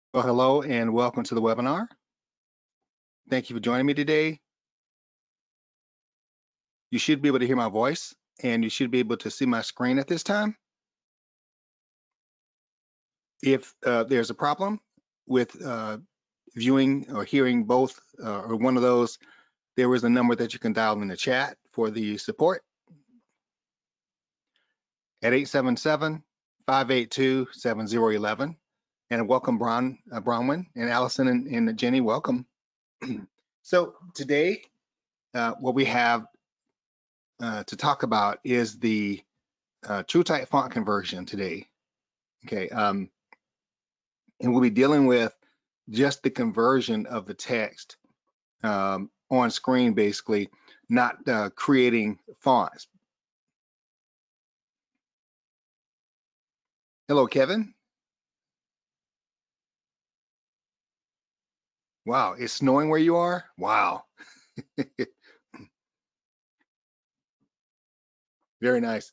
Well, hello and welcome to the webinar. Thank you for joining me today. You should be able to hear my voice and you should be able to see my screen at this time. If there's a problem with viewing or hearing both or one of those, there is a number that you can dial in the chat for the support at 877-582-7011. And welcome, Bronwyn and Allison and Jenny, welcome. So today, what we have to talk about is the TrueType font conversion today. Okay, and we'll be dealing with just the conversion of the text on screen, basically, not creating fonts. Hello, Kevin. Wow, it's snowing where you are? Wow. Very nice.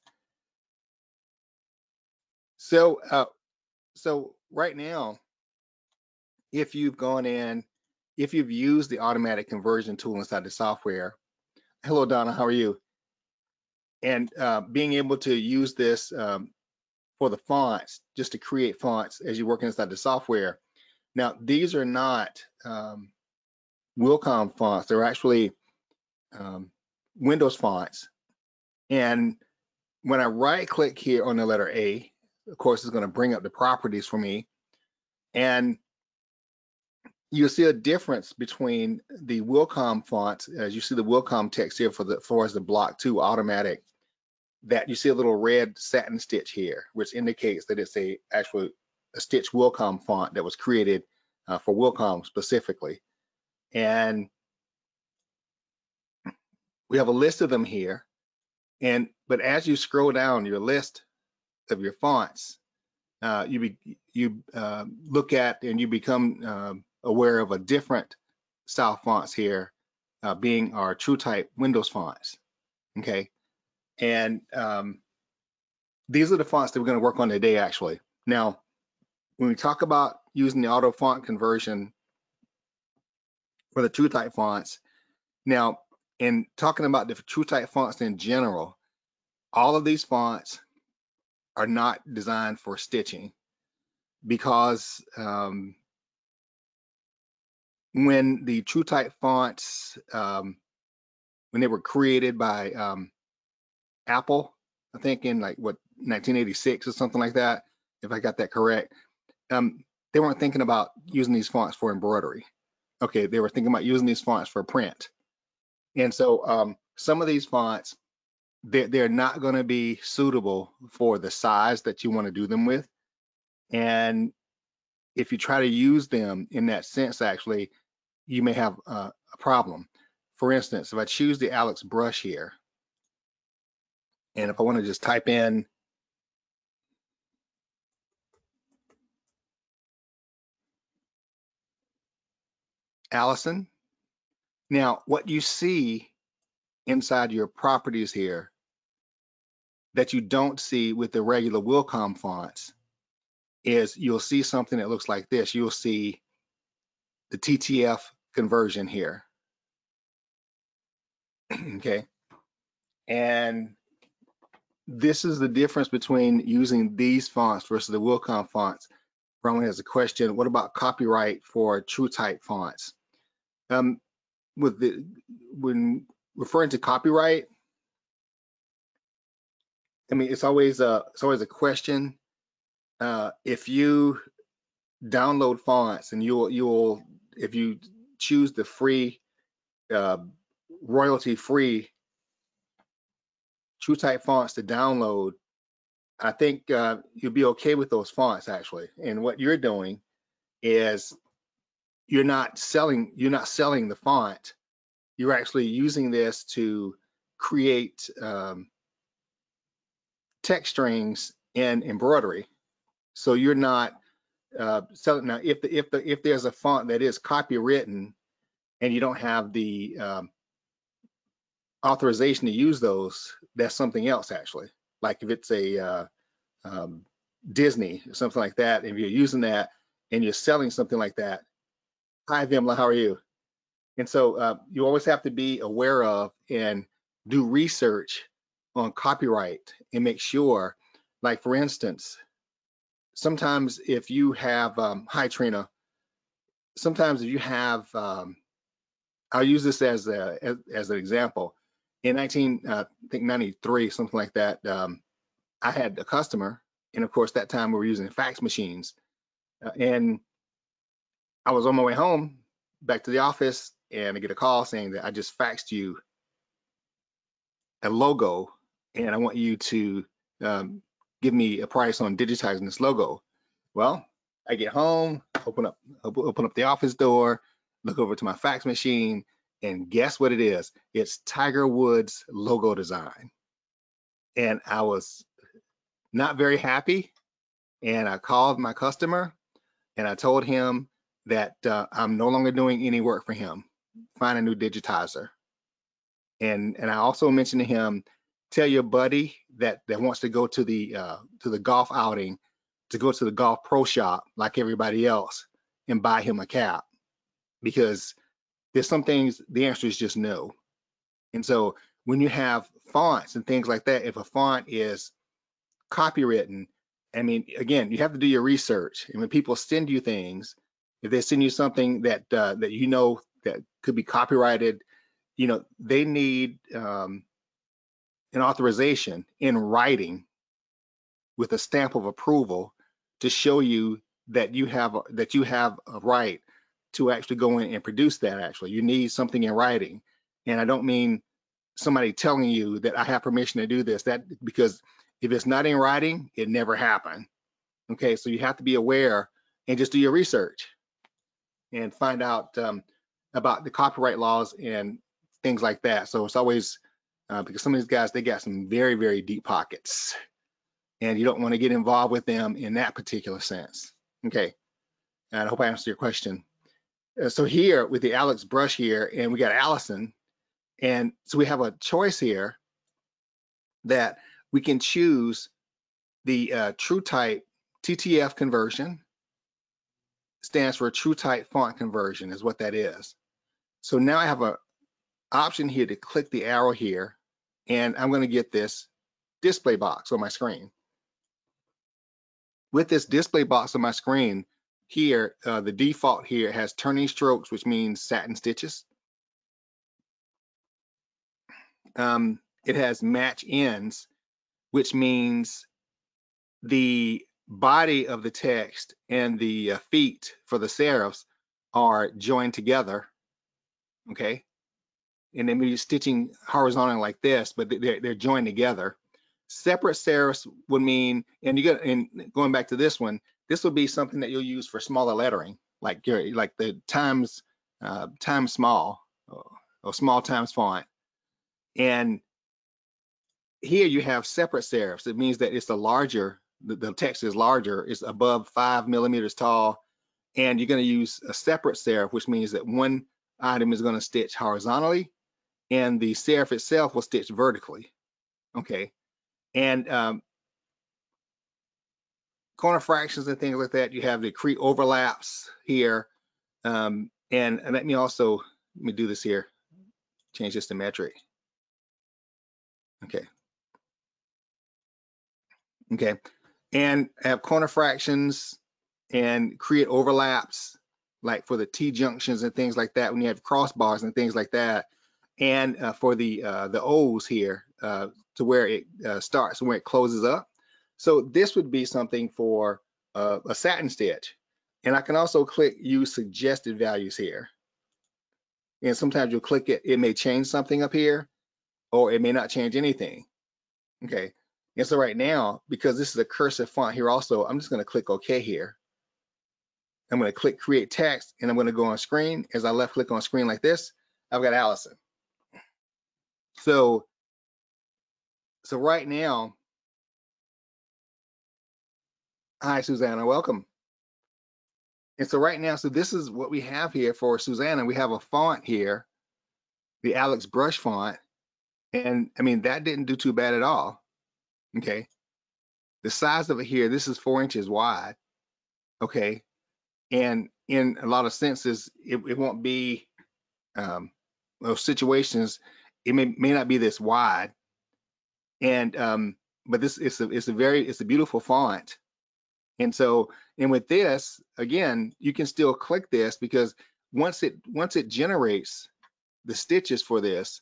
So, so right now, if you've gone in, if you've used the automatic conversion tool inside the software, hello, Donna, how are you? And being able to use this for the fonts, just to create fonts as you work inside the software. Now, these are not Wilcom fonts. They're actually Windows fonts. And when I right click here on the letter A, of course, it's going to bring up the properties for me. And you'll see a difference between the Wilcom fonts, as you see the Wilcom text here for as the block 2 automatic, that you see a little red satin stitch here, which indicates that it's a stitch Wilcom font that was created for Wilcom specifically. And we have a list of them here. But as you scroll down your list of your fonts, you look at and you become aware of a different style fonts here, being our TrueType Windows fonts. Okay, and these are the fonts that we're going to work on today, actually. Now, when we talk about using the auto font conversion for the TrueType fonts, now, in talking about the TrueType fonts in general, all of these fonts are not designed for stitching because when the TrueType fonts, when they were created by Apple, I think in like what 1986 or something like that, if I got that correct, they weren't thinking about using these fonts for embroidery. Okay, they were thinking about using these fonts for print. And so some of these fonts, they're not going to be suitable for the size that you want to do them with. And if you try to use them in that sense, actually, you may have a problem. For instance, if I choose the Alex brush here, and if I want to just type in Allison, now what you see inside your properties here that you don't see with the regular Wilcom fonts is you'll see something that looks like this. You'll see the TTF conversion here. Okay. And this is the difference between using these fonts versus the Wilcom fonts. Roman has a question, what about copyright for TrueType fonts? When referring to copyright, I mean, it's always a question. If you download fonts and you'll if you choose the free royalty-free TrueType fonts to download, I think you'll be okay with those fonts actually. And what you're doing is you're not selling the font. You're actually using this to create text strings in embroidery. So you're not selling. Now, if there's a font that is copywritten and you don't have the authorization to use those, that's something else actually. Like if it's a Disney or something like that, if you're using that, and you're selling something like that. Hi, Vimla, how are you? And so you always have to be aware of and do research on copyright and make sure, like for instance, sometimes if you have, hi Trina, sometimes if you have, I'll use this as an example. In 93, something like that, I had a customer, and of course that time we were using fax machines, and I was on my way home back to the office, and I get a call saying that I just faxed you a logo, and I want you to give me a price on digitizing this logo. Well, I get home, open up the office door, look over to my fax machine, and guess what it is? It's Tiger Woods logo design. And I was not very happy. And I called my customer and I told him that I'm no longer doing any work for him. Find a new digitizer. And I also mentioned to him, tell your buddy that wants to go to the golf outing to go to the golf pro shop like everybody else and buy him a cap, because there's some things the answer is just no. And so when you have fonts and things like that, if a font is copywritten, I mean, again, you have to do your research. And when people send you things, if they send you something that that you know that could be copyrighted, you know, they need an authorization in writing with a stamp of approval to show you that you have a right to actually go in and produce that. Actually, you need something in writing, and I don't mean somebody telling you that I have permission to do this. That because if it's not in writing, it never happened. Okay, so you have to be aware and just do your research and find out about the copyright laws and things like that. So it's always because some of these guys, they got some very, very deep pockets, and you don't want to get involved with them in that particular sense. Okay, and I hope I answered your question. So here with the Alex brush here, and we got Allison, and so we have a choice here that we can choose the True Type TTF conversion. Stands for True Type font conversion, is what that is. So now I have an option here to click the arrow here, and I'm going to get this display box on my screen. With this display box on my screen here, the default here has turning strokes, which means satin stitches. It has match ends, which means the body of the text and the feet for the serifs are joined together. Okay, and then we're stitching horizontally like this, but they're joined together. Separate serifs would mean, and going back to this one, this would be something that you'll use for smaller lettering, like the times small or small times font. And here you have separate serifs. It means that it's the text is larger, it's above 5 millimeters tall, and you're going to use a separate serif, which means that one item is going to stitch horizontally and the serif itself will stitch vertically. Okay, and corner fractions and things like that, you have the create overlaps here. And let me do this here, change this to metric. Okay, and have corner fractions and create overlaps, like for the T junctions and things like that, when you have crossbars and things like that. And for the O's here, to where it starts and where it closes up. So this would be something for a satin stitch. And I can also click use suggested values here. And sometimes you'll click it, it may change something up here, or it may not change anything. Okay. And so right now, because this is a cursive font here also, I'm just going to click OK here. I'm going to click create text, and I'm going to go on screen. As I left click on screen like this, I've got Allison. So right now, hi Susanna, welcome. And so right now, so this is what we have here for Susanna. We have a font here, the Alex brush font. And I mean, that didn't do too bad at all. Okay. The size of it here, this is 4 inches wide. Okay. And in a lot of senses, it won't be those situations. It may not be this wide, and but this it's a beautiful font. And so, and with this, again, you can still click this because once it generates the stitches for this,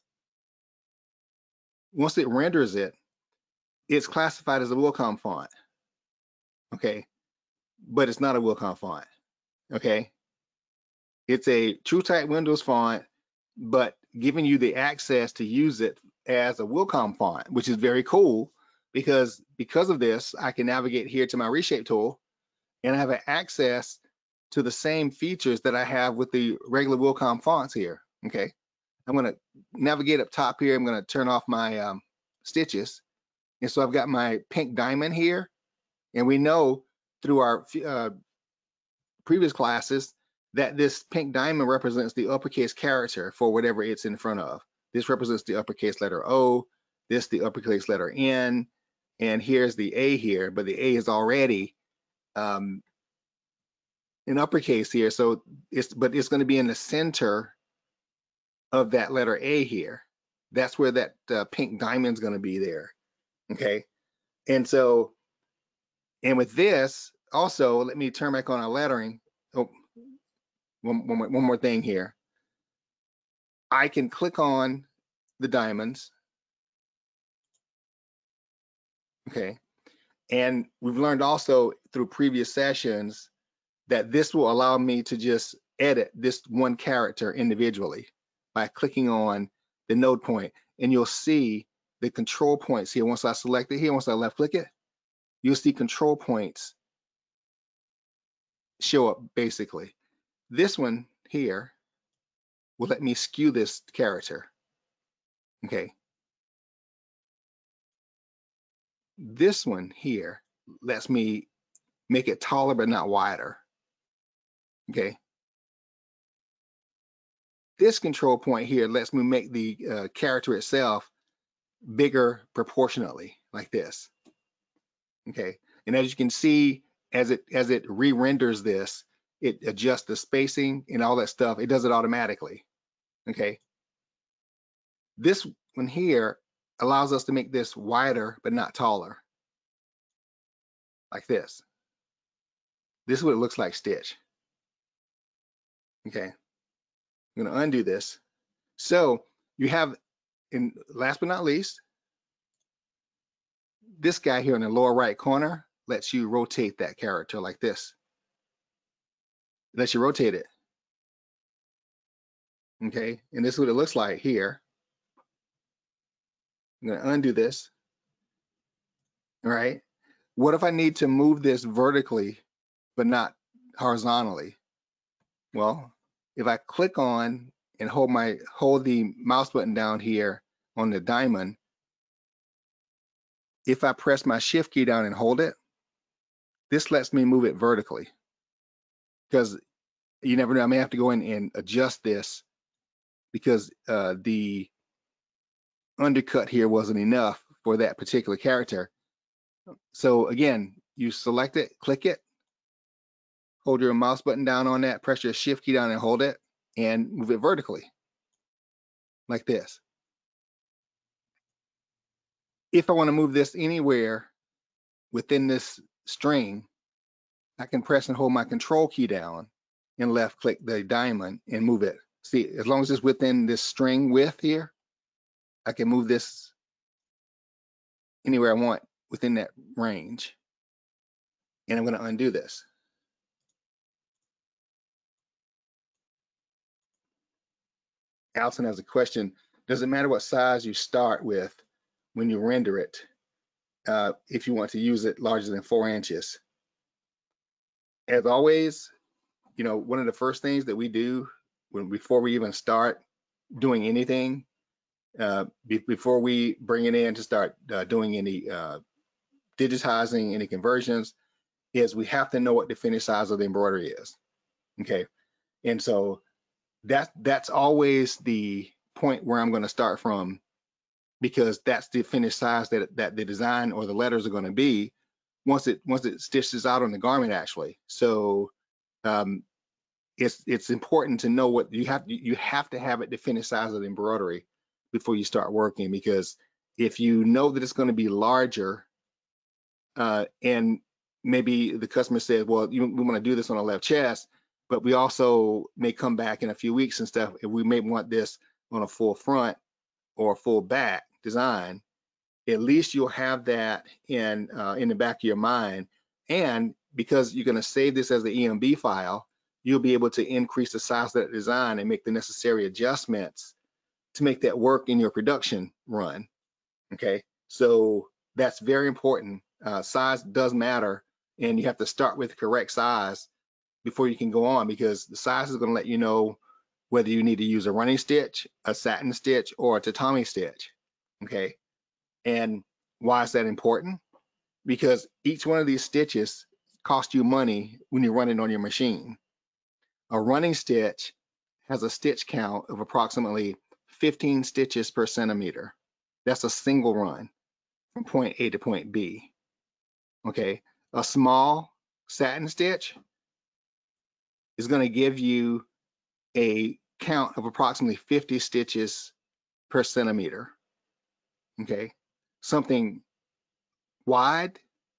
once it renders it, it's classified as a Wilcom font. Okay, but it's not a Wilcom font. Okay, it's a TrueType Windows font, but giving you the access to use it as a Wilcom font, which is very cool because of this, I can navigate here to my reshape tool and I have access to the same features that I have with the regular Wilcom fonts here. Okay, I'm going to navigate up top here. I'm going to turn off my stitches. And so I've got my pink diamond here. And we know through our previous classes that this pink diamond represents the uppercase character for whatever it's in front of. This represents the uppercase letter O, this the uppercase letter N, and here's the A here, but the A is already in uppercase here. So it's going to be in the center of that letter A here. That's where that pink diamond is going to be there. Okay. And so, and with this also, let me turn back on our lettering. Oh, one more thing here. I can click on the diamonds. Okay. And we've learned also through previous sessions that this will allow me to just edit this one character individually by clicking on the node point. And you'll see the control points here. Once I select it here, once I left click it, you'll see control points show up basically. This one here will let me skew this character. Okay. This one here lets me make it taller but not wider. Okay. This control point here lets me make the character itself bigger proportionately, like this. Okay. And as you can see, as it re-renders this, it adjusts the spacing and all that stuff. It does it automatically. Okay. This one here allows us to make this wider but not taller, like this. This is what it looks like stitch. Okay. I'm going to undo this. So you have, and last but not least, this guy here in the lower right corner lets you rotate that character like this. It lets you rotate it. Okay, and this is what it looks like here. I'm going to undo this. All right. What if I need to move this vertically but not horizontally? Well, if I click on and hold the mouse button down here on the diamond, if I press my shift key down and hold it, this lets me move it vertically, because you never know, I may have to go in and adjust this because the undercut here wasn't enough for that particular character. So again, you select it, click it, hold your mouse button down on that, press your shift key down and hold it, and move it vertically like this. If I want to move this anywhere within this string, I can press and hold my control key down and left click the diamond and move it. See, as long as it's within this string width here, I can move this anywhere I want within that range. And I'm going to undo this. Allison has a question. Does it matter what size you start with when you render it if you want to use it larger than 4 inches? As always, you know, one of the first things that we do before we even start doing anything, before we bring it in to start doing any digitizing, any conversions, is we have to know what the finished size of the embroidery is. Okay, and so that's always the point where I'm going to start from, because that's the finished size that the design or the letters are going to be once it stitches out on the garment actually. So um, it's important to know what you have to have it the finished size of the embroidery before you start working, because if you know that it's going to be larger, and maybe the customer says, well, we want to do this on a left chest, but we also may come back in a few weeks and stuff, and we may want this on a full front or a full back design. At least you'll have that in the back of your mind. And because you're going to save this as the EMB file, you'll be able to increase the size of that design and make the necessary adjustments to make that work in your production run. Okay, so that's very important. Size does matter, and you have to start with the correct size before you can go on, because the size is going to let you know whether you need to use a running stitch, a satin stitch, or a tatami stitch. Okay, and why is that important? Because each one of these stitches cost you money when you're running on your machine. A running stitch has a stitch count of approximately 15 stitches per centimeter. That's a single run from point A to point B. Okay, a small satin stitch is going to give you a count of approximately 50 stitches per centimeter. Okay, something wide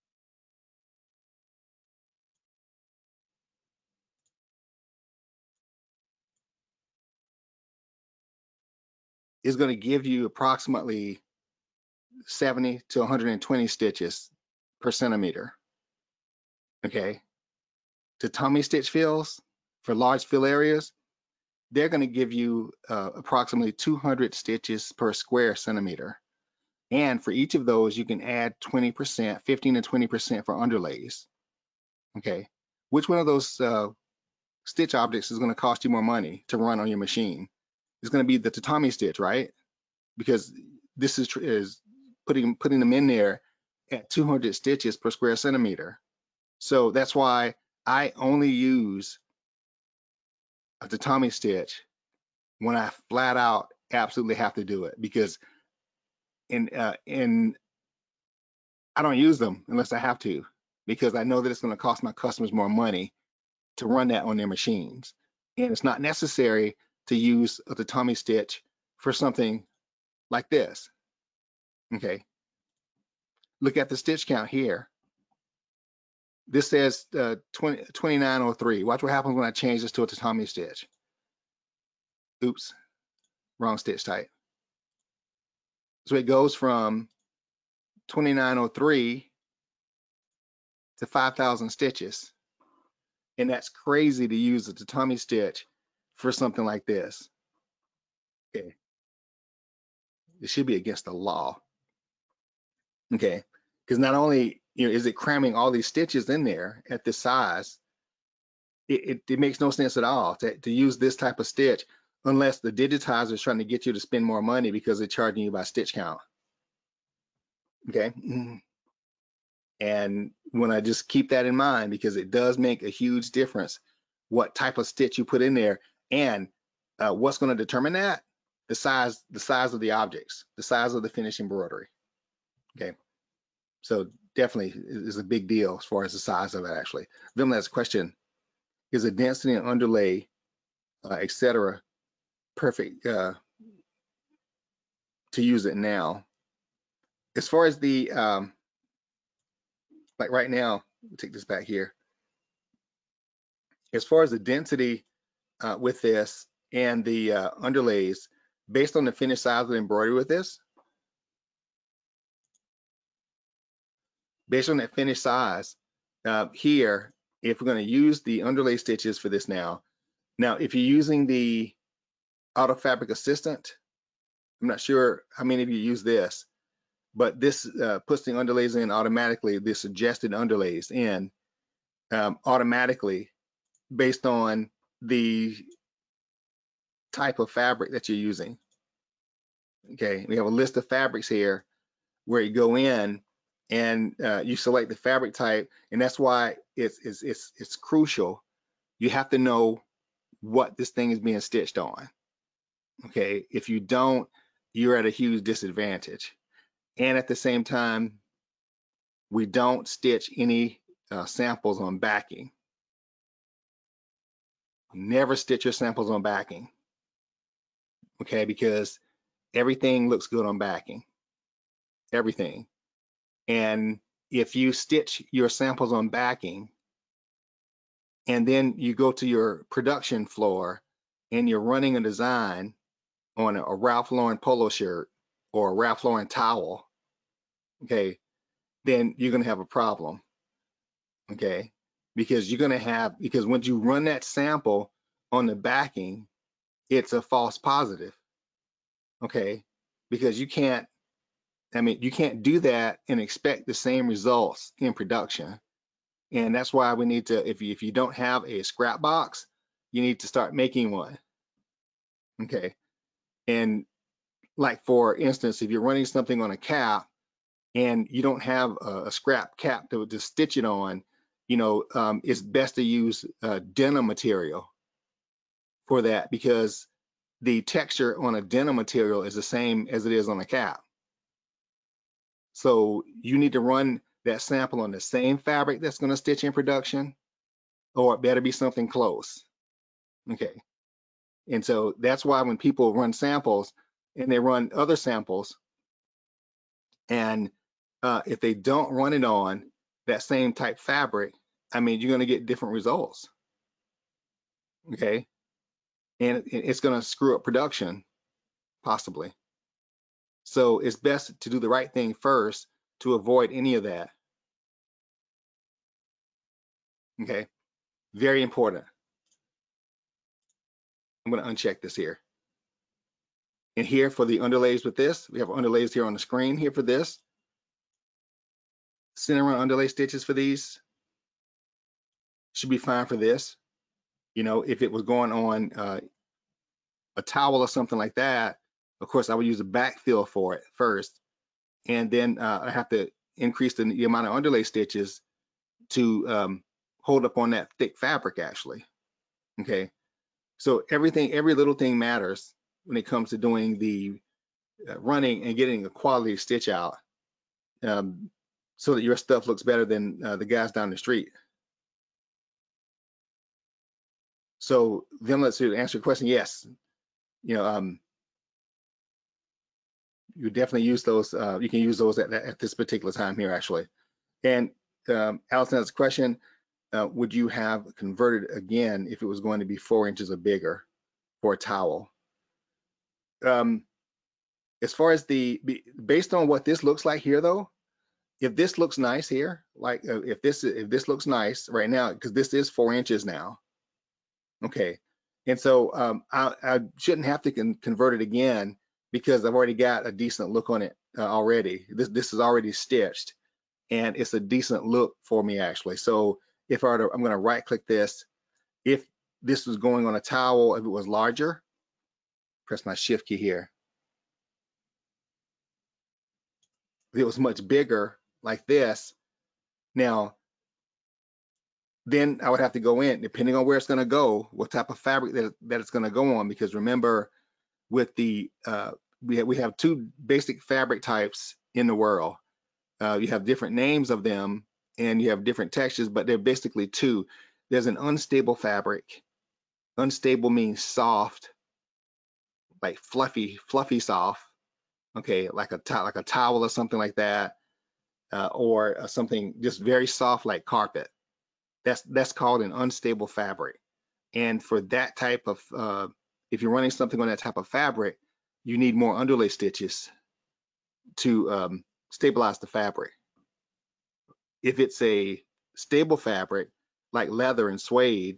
is going to give you approximately 70 to 120 stitches per centimeter. Okay, tatami stitch fills for large fill areas, they're going to give you approximately 200 stitches per square centimeter. And for each of those, you can add 20%, 15 to 20% for underlays. Okay, which one of those stitch objects is going to cost you more money to run on your machine? It's going to be the tatami stitch, right? Because this is putting them in there at 200 stitches per square centimeter. So that's why I only use a tatami stitch when I flat out absolutely have to do it, because in I don't use them unless I have to, because I know that it's going to cost my customers more money to run that on their machines. And it's not necessary to use a tatami stitch for something like this. Okay, look at the stitch count here. This says 2903. Watch what happens when I change this to a tatami stitch. Oops, wrong stitch type. So it goes from 2903 to 5,000 stitches. And that's crazy to use a tatami stitch for something like this. Okay, it should be against the law. Okay, because not only is it cramming all these stitches in there at this size, it makes no sense at all to use this type of stitch unless the digitizer is trying to get you to spend more money because they're charging you by stitch count. Okay, and when I just keep that in mind, because it does make a huge difference what type of stitch you put in there, and what's going to determine that, the size of the objects, the size of the finished embroidery. Okay, so definitely is a big deal as far as the size of it. Actually, then that's a question: is the density and underlay, etc., perfect to use it now? As far as the like right now, we'll take this back here. As far as the density with this and the underlays, based on the finished size of the embroidery with this, based on that finished size here, if we're going to use the underlay stitches for this now if you're using the Auto Fabric Assistant, I'm not sure how many of you use this, but this puts the underlays in automatically, the suggested underlays in automatically based on the type of fabric that you're using. Okay, we have a list of fabrics here where you go in and you select the fabric type, and that's why it's crucial. You have to know what this thing is being stitched on. Okay, if you don't, you're at a huge disadvantage. And at the same time, we don't stitch any samples on backing. never stitch your samples on backing, okay? Because everything looks good on backing, everything. And if you stitch your samples on backing, and then you go to your production floor and you're running a design on a Ralph Lauren polo shirt or a Ralph Lauren towel, okay, then you're going to have a problem, okay? Because because once you run that sample on the backing, it's a false positive, okay? Because you can't do that and expect the same results in production. And that's why we need to, if you don't have a scrap box, you need to start making one, okay? And like, for instance, if you're running something on a cap and you don't have a scrap cap to stitch it on, it's best to use denim material for that, because the texture on a denim material is the same as it is on a cap. So you need to run that sample on the same fabric that's going to stitch in production, or it better be something close, okay? And so that's why when people run samples and they run other samples, and if they don't run it on that same type fabric, you're going to get different results, okay? And it's going to screw up production, possibly. So it's best to do the right thing first to avoid any of that, okay? Very important. I'm going to uncheck this here. And here for the underlays with this, we have underlays here on the screen here for this. Center run underlay stitches for these should be fine for this. If it was going on a towel or something like that, of course, I would use a backfill for it first. And then I have to increase the amount of underlay stitches to hold up on that thick fabric, actually. Okay. So every little thing matters when it comes to doing the running and getting a quality stitch out, so that your stuff looks better than the guys down the street. So then let's answer your question. Yes, you definitely use those. You can use those at this particular time here, actually. And Allison has a question. Would you have converted again if it was going to be 4 inches or bigger for a towel? As far as based on what this looks like here, though, if this looks nice here, like if this looks nice right now, because this is 4 inches now, okay, and so I shouldn't have to convert it again, because I've already got a decent look on it already. This is already stitched, and it's a decent look for me, actually. So if I'm going to right click this, if this was going on a towel, if it was larger, press my shift key here. If it was much bigger like this, now then I would have to go in, depending on where it's going to go, what type of fabric that it's going to go on. Because remember, with the we have 2 basic fabric types in the world. You have different names of them, and you have different textures, but they're basically 2. There's an unstable fabric. Unstable means soft, like fluffy soft. Okay, like a towel or something like that, or something just very soft like carpet. That's called an unstable fabric. And for that type of, if you're running something on that type of fabric, you need more underlay stitches to stabilize the fabric. If it's a stable fabric like leather and suede,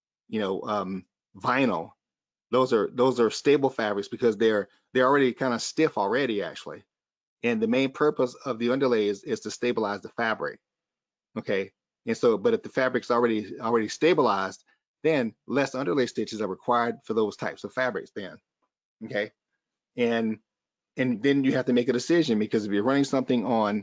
vinyl, those are stable fabrics, because they're already kind of stiff already, actually. And the main purpose of the underlay is to stabilize the fabric. Okay. And so, but if the fabric's already stabilized, then less underlay stitches are required for those types of fabrics then. Okay. And then you have to make a decision, because if you're running something on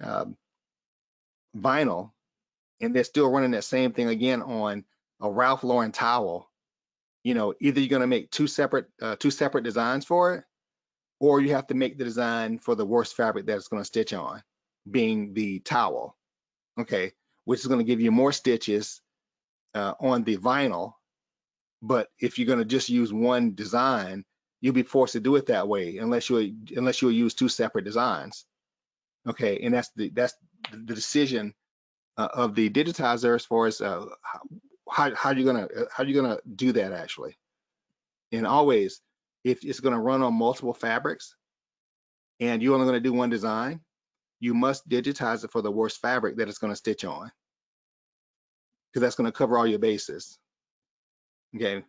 vinyl, and they're still running that same thing again on a Ralph Lauren towel, either you're going to make two separate designs for it, or you have to make the design for the worst fabric that it's going to stitch on, being the towel. Okay, which is going to give you more stitches on the vinyl, But if you're going to just use one design, you'll be forced to do it that way unless you'll use two separate designs. Okay, and that's the decision of the digitizer as far as how you're gonna do that actually. And always, if it's going to run on multiple fabrics and you're only going to do one design, you must digitize it for the worst fabric that it's going to stitch on, because that's going to cover all your bases. Okay.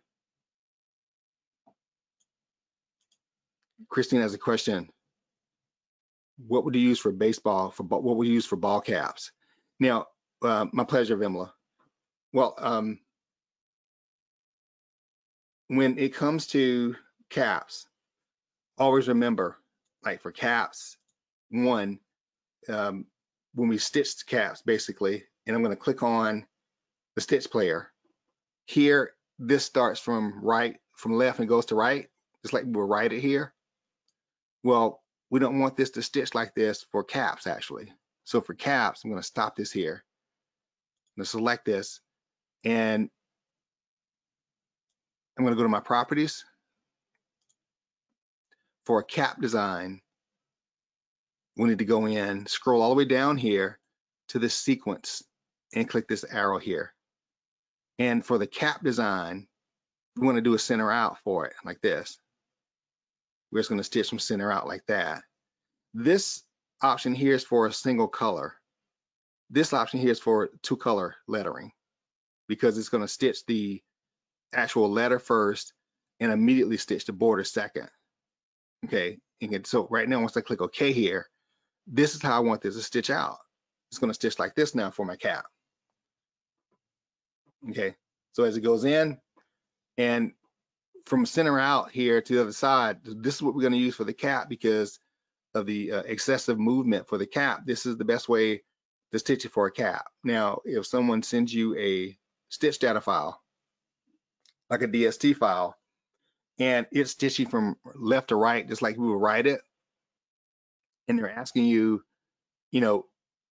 Christine has a question. What would you use for baseball? What would you use for ball caps? Now, my pleasure, Vimla. Well, when it comes to caps, always remember, like for caps, one, when we stitch caps, basically, and I'm going to click on the stitch player. Here, this starts from left and goes to right, just like we will write it here. Well, we don't want this to stitch like this for caps, actually. So for caps, I'm going to stop this here. I'm going to select this, and I'm going to go to my properties. For a cap design, we need to go in, scroll all the way down here to this sequence, and click this arrow here. And for the cap design, we want to do a center out for it, like this. We're just going to stitch from center out like that. This option here is for a single color. This option here is for two color lettering, because it's going to stitch the actual letter first and immediately stitch the border second. Okay, and so right now, once I click OK here, this is how I want this to stitch out. It's going to stitch like this now for my cap. Okay, so as it goes in, and from center out here to the other side, this is what we're going to use for the cap because of the excessive movement for the cap. This is the best way to stitch it for a cap. Now, if someone sends you a stitch data file, like a DST file, and it's stitching from left to right, just like we would write it, and they're asking you, you know,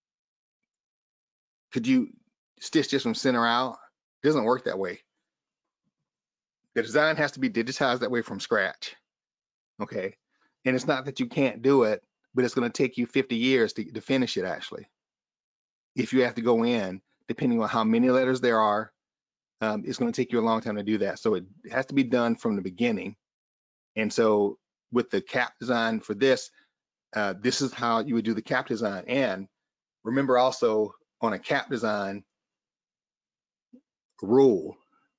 could you stitch this from center out? It doesn't work that way. The design has to be digitized that way from scratch. Okay, and it's not that you can't do it, but it's going to take you 50 years to finish it actually. If you have to go in, depending on how many letters there are, it's going to take you a long time to do that. So it has to be done from the beginning. And so with the cap design for this, this is how you would do the cap design. And remember also on a cap design rule,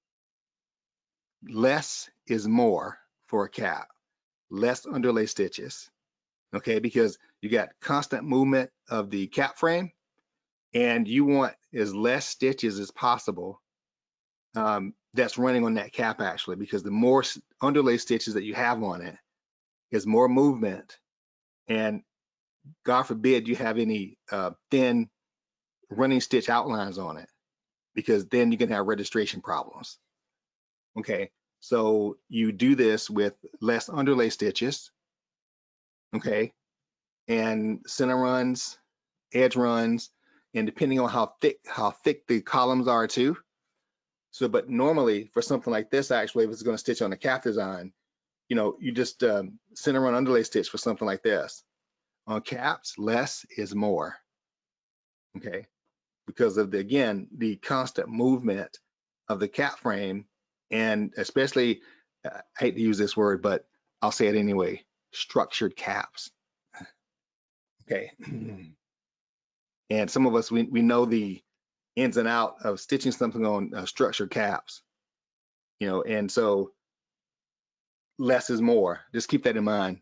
less is more for a cap, less underlay stitches, okay? Because you got constant movement of the cap frame, and you want as less stitches as possible that's running on that cap actually, because the more underlay stitches that you have on it is more movement, and God forbid you have any thin running stitch outlines on it, because then you can have registration problems. Okay, so you do this with less underlay stitches, okay, and center runs, edge runs, and depending on how thick the columns are too. So, but normally for something like this, actually, if it's going to stitch on a cap design, you know, you just center run underlay stitch for something like this. On caps, less is more, okay, because of again, the constant movement of the cap frame, and especially, I hate to use this word, but I'll say it anyway, structured caps, okay. And some of us, we know the ins and out of stitching something on structured caps, you know, and so less is more. Just keep that in mind.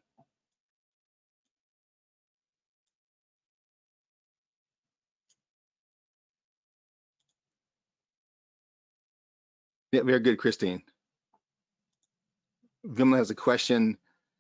Yeah, very good, Christine. Vimla has a question.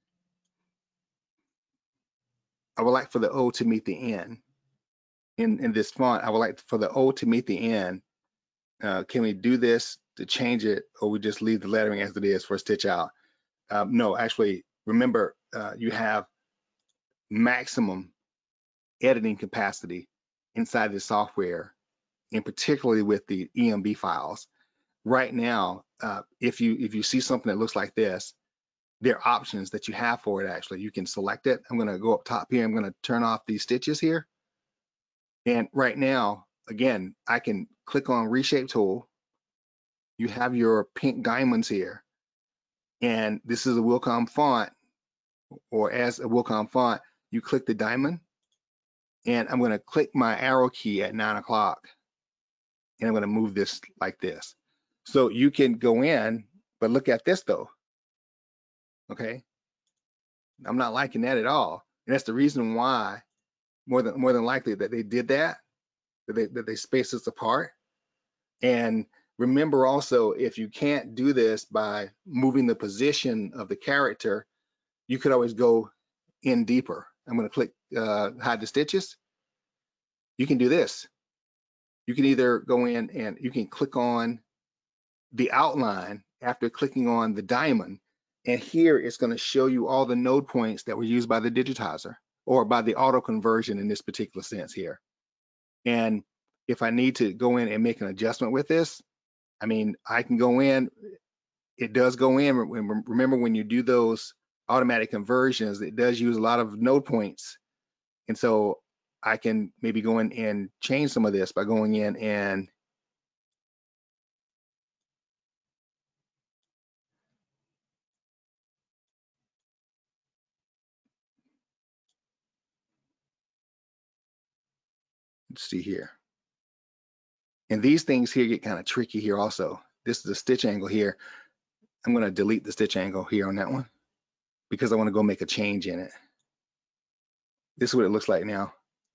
I would like for the O to meet the N. In this font, I would like for the O to meet the N. Can we do this to change it, or we just leave the lettering as it is for a stitch out? No, actually, remember, you have maximum editing capacity inside the software, and particularly with the EMB files. Right now, if you see something that looks like this, there are options that you have for it. Actually, you can select it. I'm going to go up top here. I'm going to turn off these stitches here. And right now, again, I can click on Reshape Tool. You have your pink diamonds here. And this is a Wilcom font, or as a Wilcom font, you click the diamond. And I'm going to click my arrow key at 9 o'clock. And I'm going to move this like this. So you can go in, but look at this though. Okay. I'm not liking that at all. And that's the reason why, more than likely, that they did that they spaced this apart. And remember also, if you can't do this by moving the position of the character, you could always go in deeper. I'm going to click hide the stitches. You can do this. You can either go in and you can click on the outline after clicking on the diamond, and here it's going to show you all the node points that were used by the digitizer, or by the auto conversion in this particular sense here. And if I need to go in and make an adjustment with this, I mean, I can go in. It does go in. Remember, when you do those automatic conversions, it does use a lot of node points. And so I can maybe go in and change some of this by going in and let's see here. And these things here get kind of tricky here also. This is a stitch angle here. I'm going to delete the stitch angle here on that one because I want to go make a change in it. This is what it looks like now.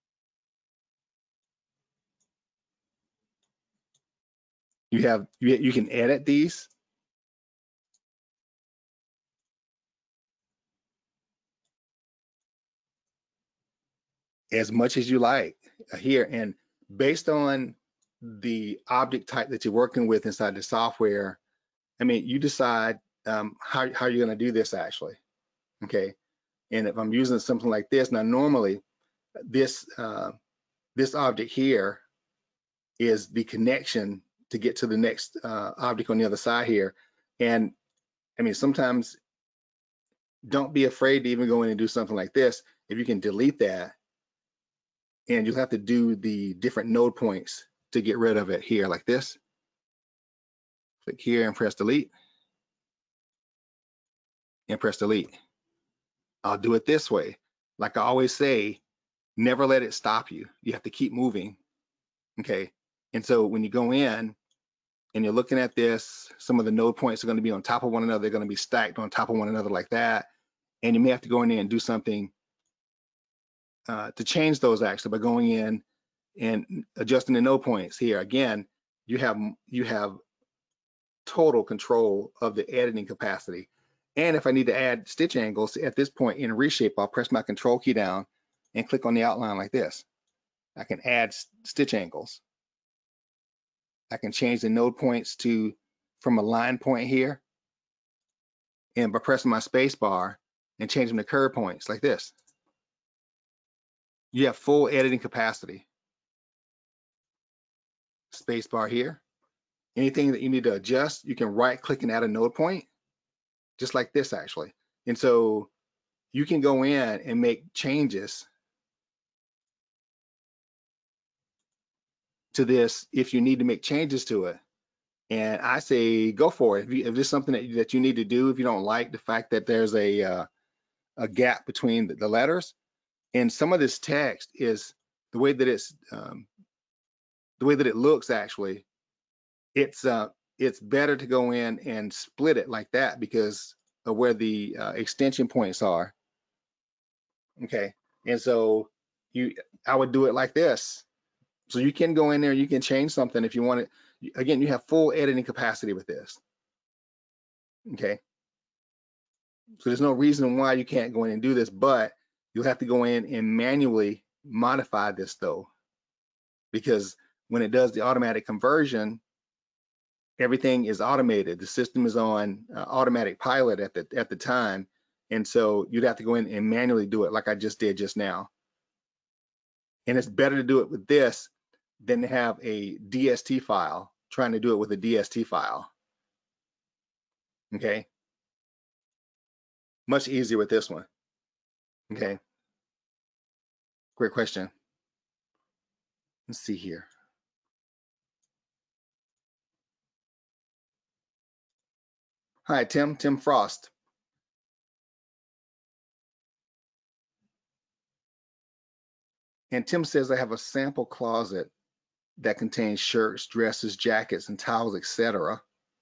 You can edit these as much as you like here, and based on the object type that you're working with inside the software, I mean, you decide how you're going to do this actually. Okay, and if I'm using something like this now, normally this this object here is the connection to get to the next object on the other side here. And I mean, sometimes don't be afraid to even go in and do something like this. If you can delete that, and you'll have to do the different node points to get rid of it here, like this. Click here and press delete, and press delete. I'll do it this way. Like I always say, never let it stop you. You have to keep moving. Okay. And so when you go in and you're looking at this, some of the node points are going to be on top of one another. They're going to be stacked on top of one another like that. And you may have to go in there and do something to change those actually by going in and adjusting the node points here. Again, you have total control of the editing capacity. And if I need to add stitch angles at this point in Reshape, I'll press my control key down and click on the outline like this. I can add stitch angles. I can change the node points from a line point here, and by pressing my space bar and changing the curve points like this. You have full editing capacity. Space bar here. Anything that you need to adjust, you can right click and add a node point, just like this actually. And so you can go in and make changes to this if you need to make changes to it. And I say go for it. If there's something that you need to do, if you don't like the fact that there's a gap between the letters, and some of this text is the way that the way that it looks actually, it's better to go in and split it like that because of where the extension points are. Okay, and so I would do it like this. So you can go in there, you can change something if you want it. Again, you have full editing capacity with this. Okay, so there's no reason why you can't go in and do this, but you'll have to go in and manually modify this though, because when it does the automatic conversion, everything is automated. The system is on automatic pilot at the time, and so you'd have to go in and manually do it like I just did just now. And it's better to do it with this than to have a DST file trying to do it with a DST file. Okay, much easier with this one. Okay, great question. Let's see here. Hi, Tim Frost. And Tim says I have a sample closet that contains shirts, dresses, jackets, and towels, etc.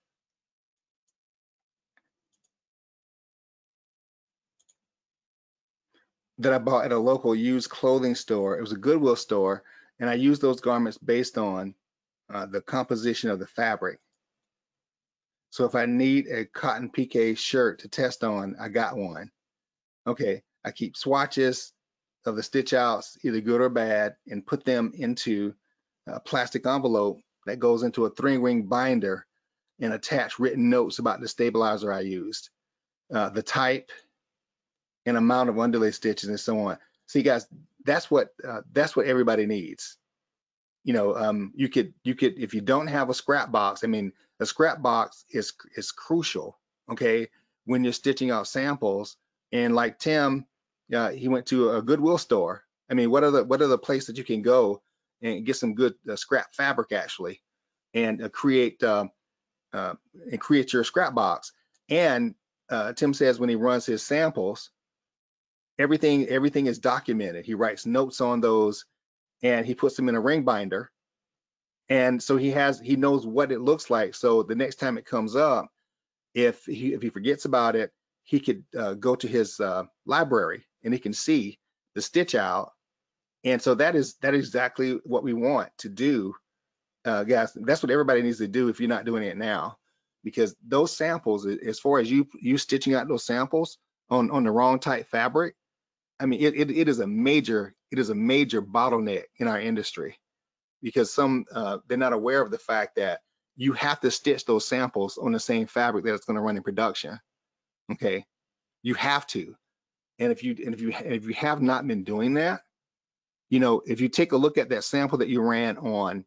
that I bought at a local used clothing store. It was a Goodwill store, and I used those garments based on the composition of the fabric. So if I need a cotton pique shirt to test on, I got one. Okay, I keep swatches of the stitch outs, either good or bad, and put them into a plastic envelope that goes into a 3-ring binder and attach written notes about the stabilizer I used, the type and amount of underlay stitches and so on. See, guys, that's what everybody needs. You could if you don't have a scrap box. I mean, a scrap box is crucial. Okay, when you're stitching out samples, and like Tim, he went to a Goodwill store. I mean, what are the places that you can go and get some good scrap fabric actually, and create your scrap box. And Tim says when he runs his samples, everything is documented. He writes notes on those and he puts them in a ring binder. And so he knows what it looks like. So the next time it comes up, if he forgets about it, he could go to his library and he can see the stitch out. And so that is exactly what we want to do, guys. That's what everybody needs to do if you're not doing it now, because those samples, as far as you stitching out those samples on the wrong type fabric, I mean, it is a major bottleneck in our industry, because some they're not aware of the fact that you have to stitch those samples on the same fabric that it's going to run in production. Okay, you have to. And if you have not been doing that, if you take a look at that sample that you ran on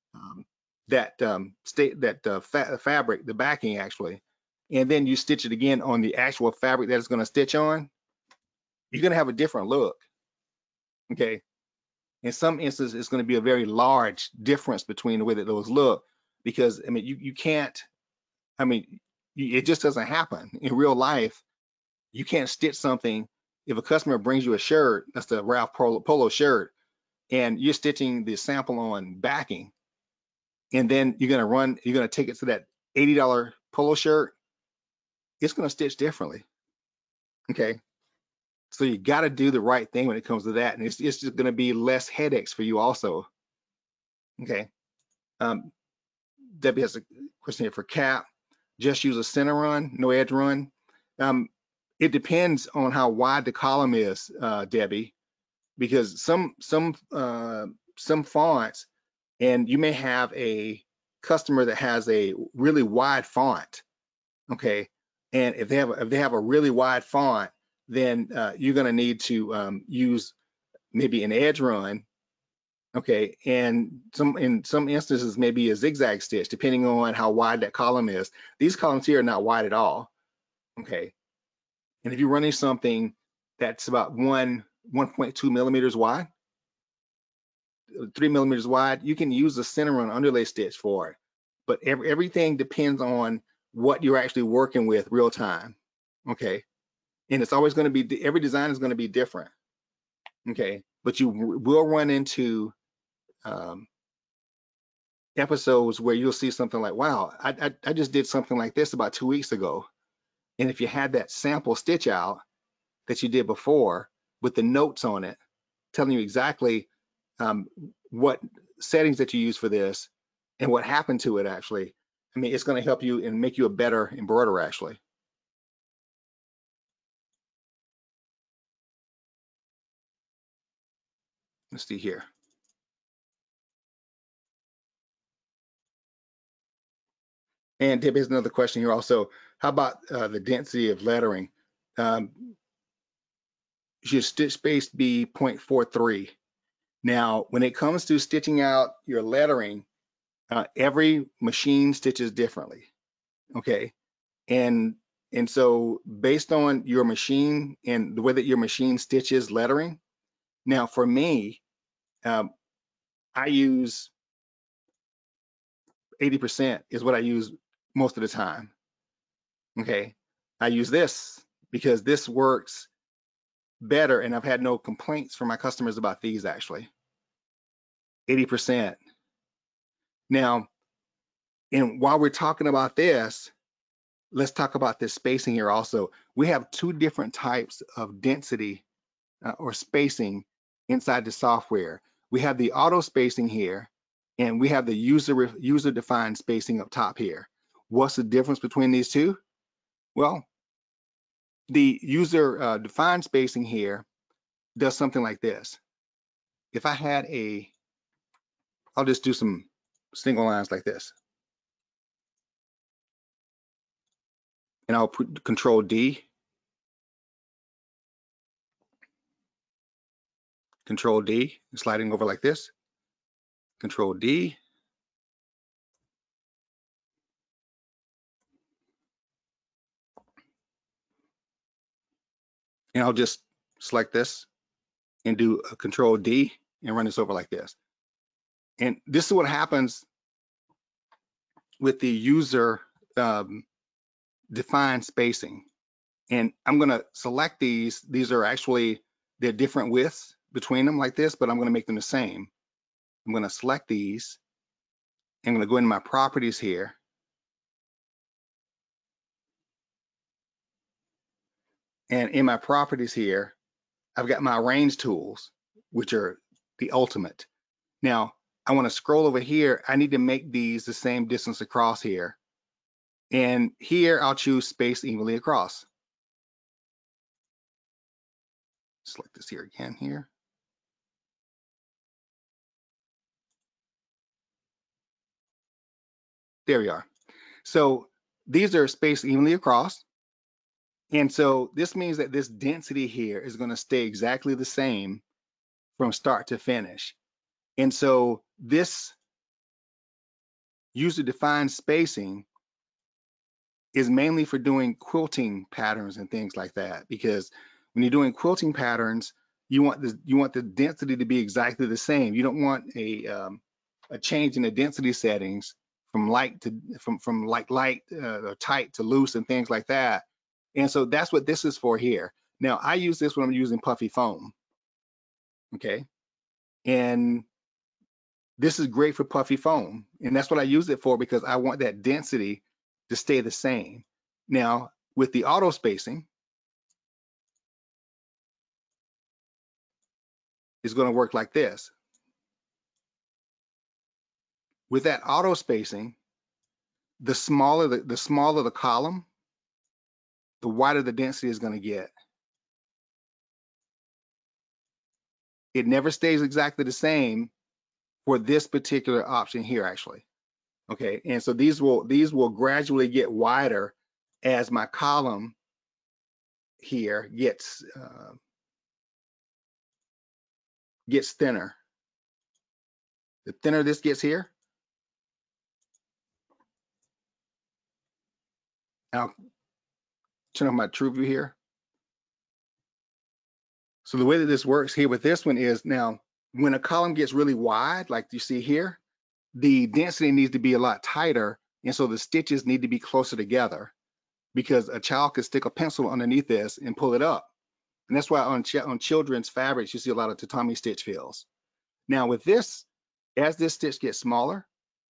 fabric, the backing actually, and then you stitch it again on the actual fabric that it's going to stitch on, you're going to have a different look. Okay, in some instances, it's going to be a very large difference between the way that those look, because I mean, you can't. I mean, it just doesn't happen in real life. You can't stitch something. If a customer brings you a shirt, that's the Ralph Polo shirt, and you're stitching the sample on backing, and then you're gonna take it to that $80 polo shirt, it's gonna stitch differently. Okay, so you got to do the right thing when it comes to that, and it's just gonna be less headaches for you also. Okay. Um, Debbie has a question here for Cap. Just use a center run, no edge run. Um, it depends on how wide the column is, Debbie, because some fonts, and you may have a customer that has a really wide font, okay, and if they have a really wide font, then you're going to need to use maybe an edge run. Okay, and in some instances, maybe a zigzag stitch, depending on how wide that column is. These columns here are not wide at all. Okay, and if you're running something that's about 1.2 millimeters wide, 3 millimeters wide, you can use the center run underlay stitch for it. But everything depends on what you're actually working with real time. Okay, and it's always going to be, every design is going to be different. Okay, but you will run into um, episodes where you'll see something like, wow, I just did something like this about 2 weeks ago. And if you had that sample stitch out that you did before with the notes on it, telling you exactly what settings that you use for this and what happened to it actually, I mean, it's going to help you and make you a better embroiderer actually. Let's see here. And Deb has another question here also. How about the density of lettering? Should stitch space be 0.43? Now, when it comes to stitching out your lettering, every machine stitches differently. Okay, And so based on your machine and the way that your machine stitches lettering, now for me, um, I use 80% is what I use most of the time. Okay. I use this because this works better, and I've had no complaints from my customers about these actually. 80%. Now, and while we're talking about this, let's talk about this spacing here also. We have two different types of density or spacing inside the software. We have the auto spacing here, and we have the user defined spacing up top here. What's the difference between these two? Well, the user defined spacing here does something like this. If I had I'll just do some single lines like this, and I'll put Control D, Control D, sliding over like this, Control D, and I'll just select this and do a Control D and run this over like this. And this is what happens with the user defined spacing. And I'm going to select these. These are actually, they're different widths between them like this, but I'm going to make them the same. I'm going to select these. I'm going to go into my properties here. And in my properties here, I've got my range tools, which are the ultimate. Now, I want to scroll over here. I need to make these the same distance across here. And here I'll choose space evenly across. Select this here again here. There we are. So these are spaced evenly across. And so this means that this density here is going to stay exactly the same from start to finish. And so this user-defined spacing is mainly for doing quilting patterns and things like that, because when you're doing quilting patterns, you want the density to be exactly the same. You don't want a change in the density settings from light to light or tight to loose and things like that. And so that's what this is for here. Now I use this when I'm using puffy foam. Okay, and this is great for puffy foam, and that's what I use it for, because I want that density to stay the same. Now with the auto spacing, it's going to work like this. With that auto spacing, the smaller the column, the wider the density is going to get. It never stays exactly the same for this particular option here, actually. Okay, and so these will gradually get wider as my column here gets thinner. The thinner this gets here, I'll turn off my true view here. So the way that this works here with this one is, now when a column gets really wide, like you see here, the density needs to be a lot tighter, and so the stitches need to be closer together, because a child could stick a pencil underneath this and pull it up. And that's why on children's fabrics, you see a lot of tatami stitch fills. Now with this, as this stitch gets smaller,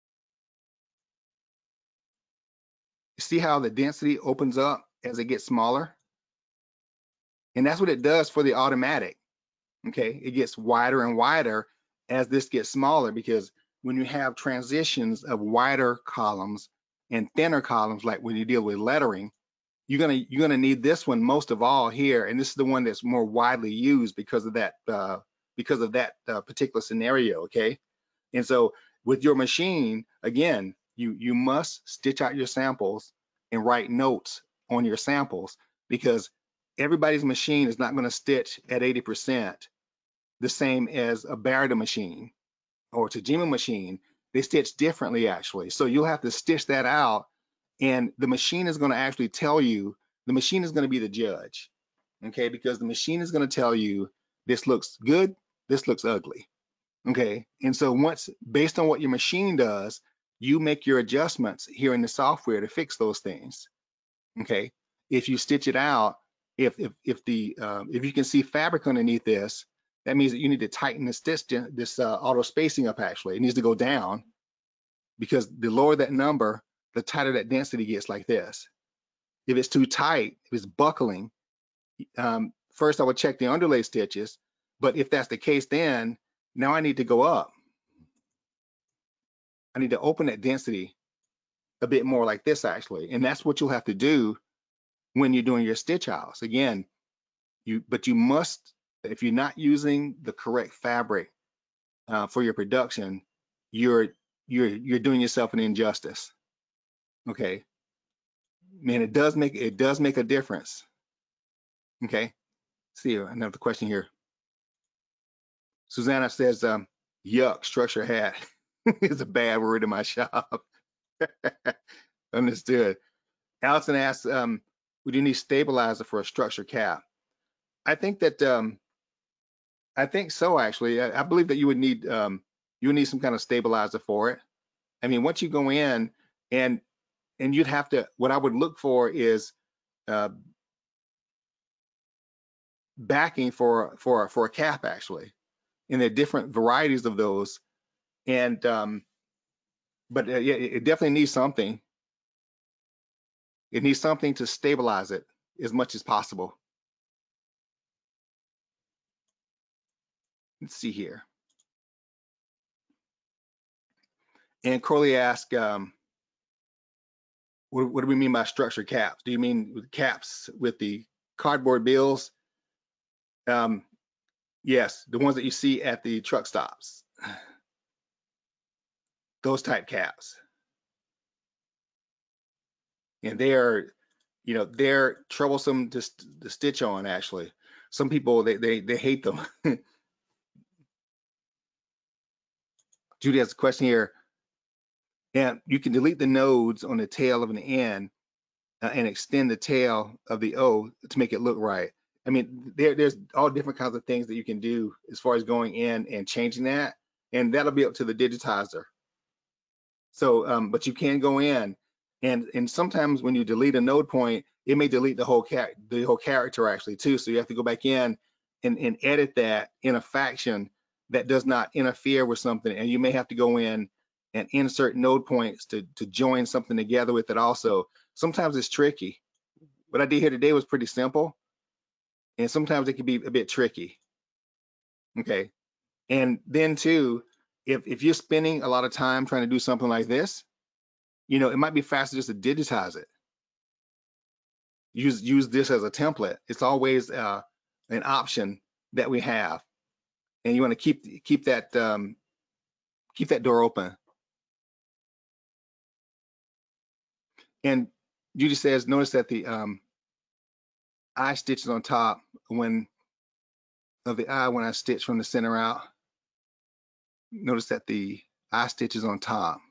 you see how the density opens up as it gets smaller? And that's what it does for the automatic. Okay, it gets wider and wider as this gets smaller, because when you have transitions of wider columns and thinner columns, like when you deal with lettering, you're gonna need this one most of all here, and this is the one that's more widely used because of that particular scenario. Okay, and so with your machine, again, you must stitch out your samples and write notes on your samples, because everybody's machine is not going to stitch at 80% the same as a Barrett machine or Tajima machine. They stitch differently actually, so you'll have to stitch that out And the machine is going to actually tell you, the machine is going to be the judge, okay? Because the machine is going to tell you, this looks good, this looks ugly, okay? And so once, based on what your machine does, you make your adjustments here in the software to fix those things, okay? If you stitch it out, if you can see fabric underneath this, that means that you need to tighten this auto spacing up. Actually, it needs to go down, because the lower that number, the tighter that density gets like this. If it's too tight, if it's buckling, first I would check the underlay stitches, but if that's the case, then now I need to go up. I need to open that density a bit more like this actually, and that's what you'll have to do when you're doing your stitch outs. Again, but you must, if you're not using the correct fabric for your production, you're doing yourself an injustice. Okay, man, it does make a difference. Okay, see another question here. Susanna says, "Yuck, structure hat is a bad word in my shop." Understood. Allison asks, "Would you need stabilizer for a structure cap?" I think that I think so. Actually, I believe that you would need some kind of stabilizer for it. I mean, once you go in and you'd have to, what I would look for is uh, backing for a cap actually, and there are different varieties of those. And but yeah, it definitely needs something. It needs something to stabilize it as much as possible. Let's see here. And Crowley asked, what do we mean by structured caps? Do you mean with caps with the cardboard bills? Yes, the ones that you see at the truck stops. Those type caps. And they are, they're troublesome to stitch on actually. Some people, they hate them. Judy has a question here. And you can delete the nodes on the tail of an N and extend the tail of the O to make it look right. I mean, there's all different kinds of things that you can do as far as going in and changing that, and that'll be up to the digitizer. So, but you can go in, and sometimes when you delete a node point, it may delete the whole character actually too. So you have to go back in and edit that in a faction that does not interfere with something, and you may have to go in and insert node points to join something together with it also. Sometimes it's tricky. What I did here today was pretty simple, and sometimes it can be a bit tricky. Okay, and then too, if you're spending a lot of time trying to do something like this, it might be faster just to digitize it. Use this as a template. It's always an option that we have, and you want to keep that door open. And Judy says, notice that the eye stitches on top when I stitch from the center out. Notice that the eye stitch is on top.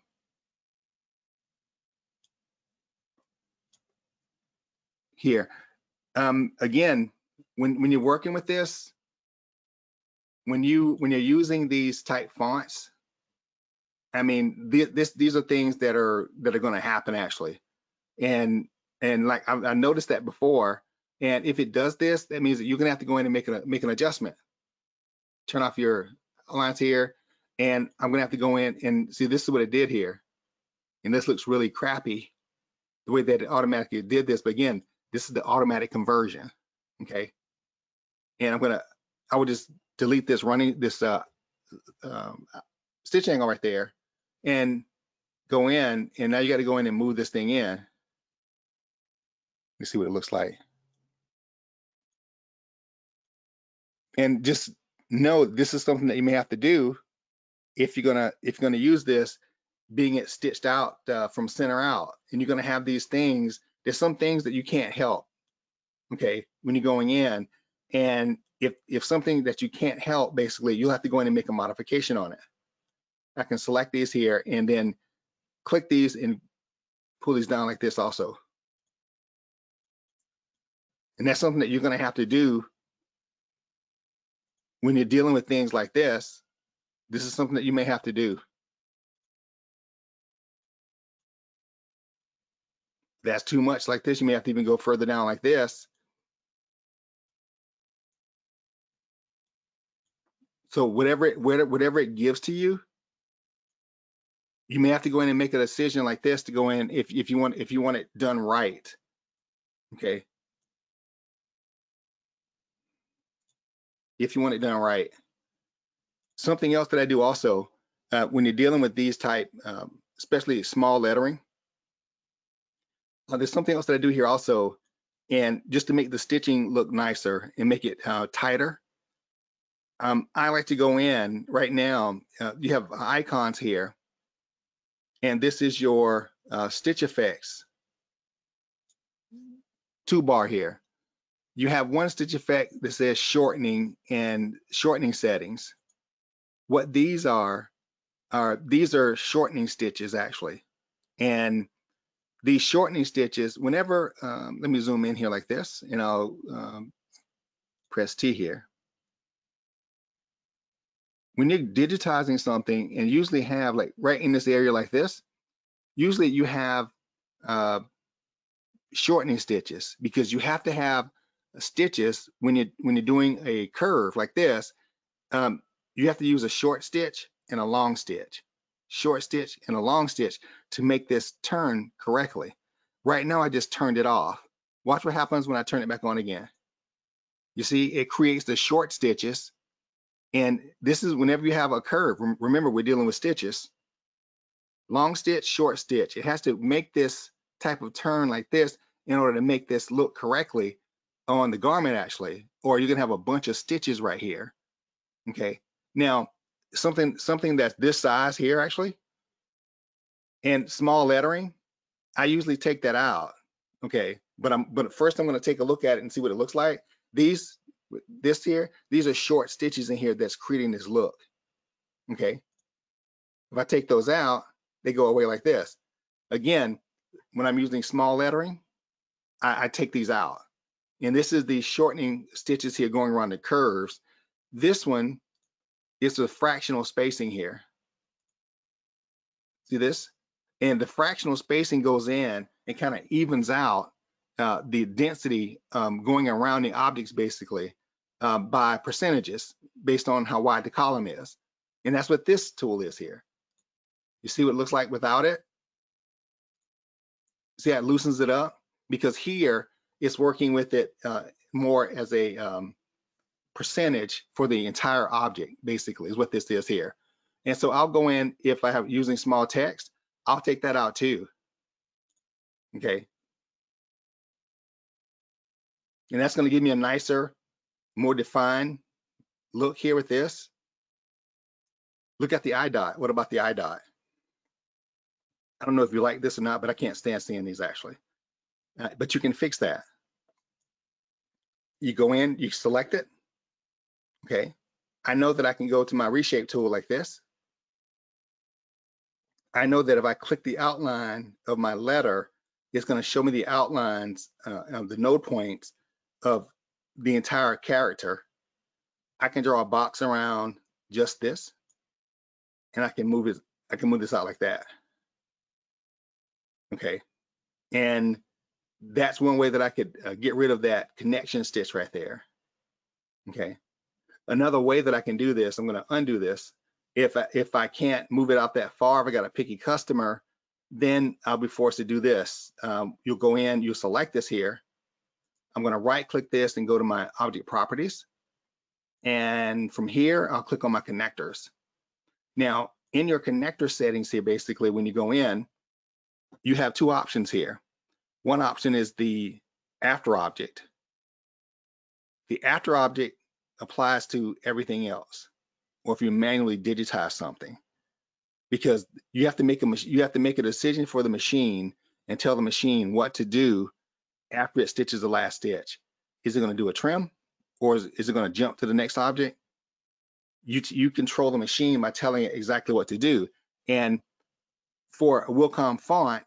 Here, again, when you're working with this, when you're using these type fonts, I mean, these are things that are going to happen actually, and like I noticed that before. And if it does this, that means that you're gonna have to go in and make an adjustment. Turn off your lines here, and I'm gonna have to go in and see. This is what it did here, and this looks really crappy the way that it automatically did this. But again, this is the automatic conversion. Okay, and I would just delete this stitch angle right there, and go in, and now you got to go in and move this thing in. Let's see what it looks like. And just know this is something that you may have to do if you're gonna use this, being it stitched out from center out, and you're gonna have these things. There's some things that you can't help, okay, when you're going in, and if something that you can't help, basically you'll have to go in and make a modification on it. I can select these here and then click these and pull these down like this also. And that's something that you're going to have to do when you're dealing with things like this. This is something that you may have to do. That's too much like this, you may have to even go further down like this. So whatever it gives to you, you may have to go in and make a decision like this to go in if you want it done right. Okay. If you want it done right. Something else that I do also when you're dealing with these type, especially small lettering, there's something else that I do here also, and just to make the stitching look nicer and make it tighter. I like to go in right now. You have icons here, and this is your stitch effects toolbar here. You have one stitch effect that says shortening and shortening settings. What these are these are shortening stitches actually, and these shortening stitches, whenever, let me zoom in here like this, and I'll press T here. When you're digitizing something and usually have like right in this area like this, usually you have shortening stitches because you have to have stitches when you're doing a curve like this. You have to use a short stitch and a long stitch, short stitch and a long stitch to make this turn correctly. Right now, I just turned it off. Watch what happens when I turn it back on again. You see, it creates the short stitches. And this is whenever you have a curve. Remember, we're dealing with stitches. Long stitch, short stitch. It has to make this type of turn like this in order to make this look correctly on the garment actually, or you're gonna have a bunch of stitches right here. Okay. Now, something that's this size here actually, and small lettering, I usually take that out. Okay, but first I'm going to take a look at it and see what it looks like. This here, these are short stitches in here that's creating this look. Okay, if I take those out, they go away like this. Again, when I'm using small lettering, I take these out. And this is the shortening stitches here going around the curves. This one is a fractional spacing here. See this? And the fractional spacing goes in and kind of evens out the density going around the objects basically by percentages based on how wide the column is. And that's what this tool is here. You see what it looks like without it? See how it loosens it up? Because here it's working with it more as a percentage for the entire object, basically, is what this is here. And so I'll go in, if I have using small text, I'll take that out too. Okay. And that's going to give me a nicer, more defined look here with this. Look at the eye dot. What about the eye dot? I don't know if you like this or not, but I can't stand seeing these actually. But you can fix that. You go in, you select it. Okay. I know that I can go to my reshape tool like this. I know that if I click the outline of my letter, it's going to show me the outlines of the node points of the entire character. I can draw a box around just this, and I can move it. I can move this out like that. Okay, and that's one way that I could get rid of that connection stitch right there. Okay, another way that I can do this, I'm going to undo this. If I can't move it out that far, if I got a picky customer, then I'll be forced to do this. You'll go in, you'll select this here. I'm going to right click this and go to my object properties. And from here, I'll click on my connectors. Now, in your connector settings here, basically, when you go in, you have two options here. One option is the after object. The after object applies to everything else, or if you manually digitize something, because you have to make a decision for the machine and tell the machine what to do after it stitches the last stitch. Is it going to do a trim, or is it going to jump to the next object? You control the machine by telling it exactly what to do. And for a Wilcom font,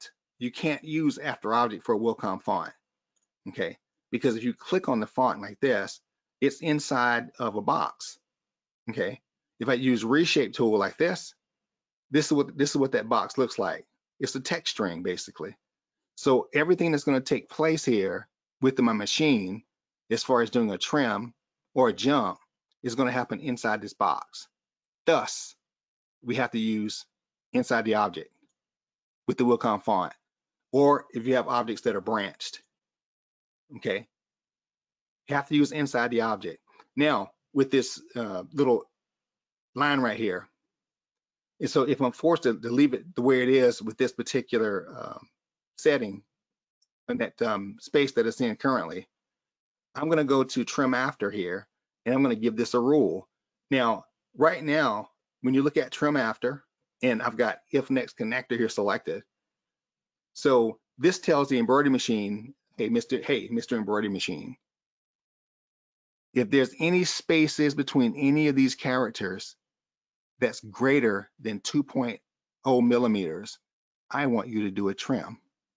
you can't use after object for a Wilcom font, okay? Because if you click on the font like this, it's inside of a box, okay? If I use reshape tool like this is what that box looks like. It's a text string basically. So everything that's going to take place here with my machine, as far as doing a trim or a jump, is going to happen inside this box. Thus, we have to use inside the object with the Wilcom font, or if you have objects that are branched, okay, you have to use inside the object. Now, with this little line right here, and so if I'm forced to leave it the way it is with this particular setting, and that space that it's in currently, I'm going to go to trim after here, and I'm going to give this a rule. Now, right now, when you look at trim after, and I've got if next connector here selected, so this tells the embroidery machine, hey, Mr. Embroidery Machine, if there's any spaces between any of these characters that's greater than 2.0 millimeters, I want you to do a trim.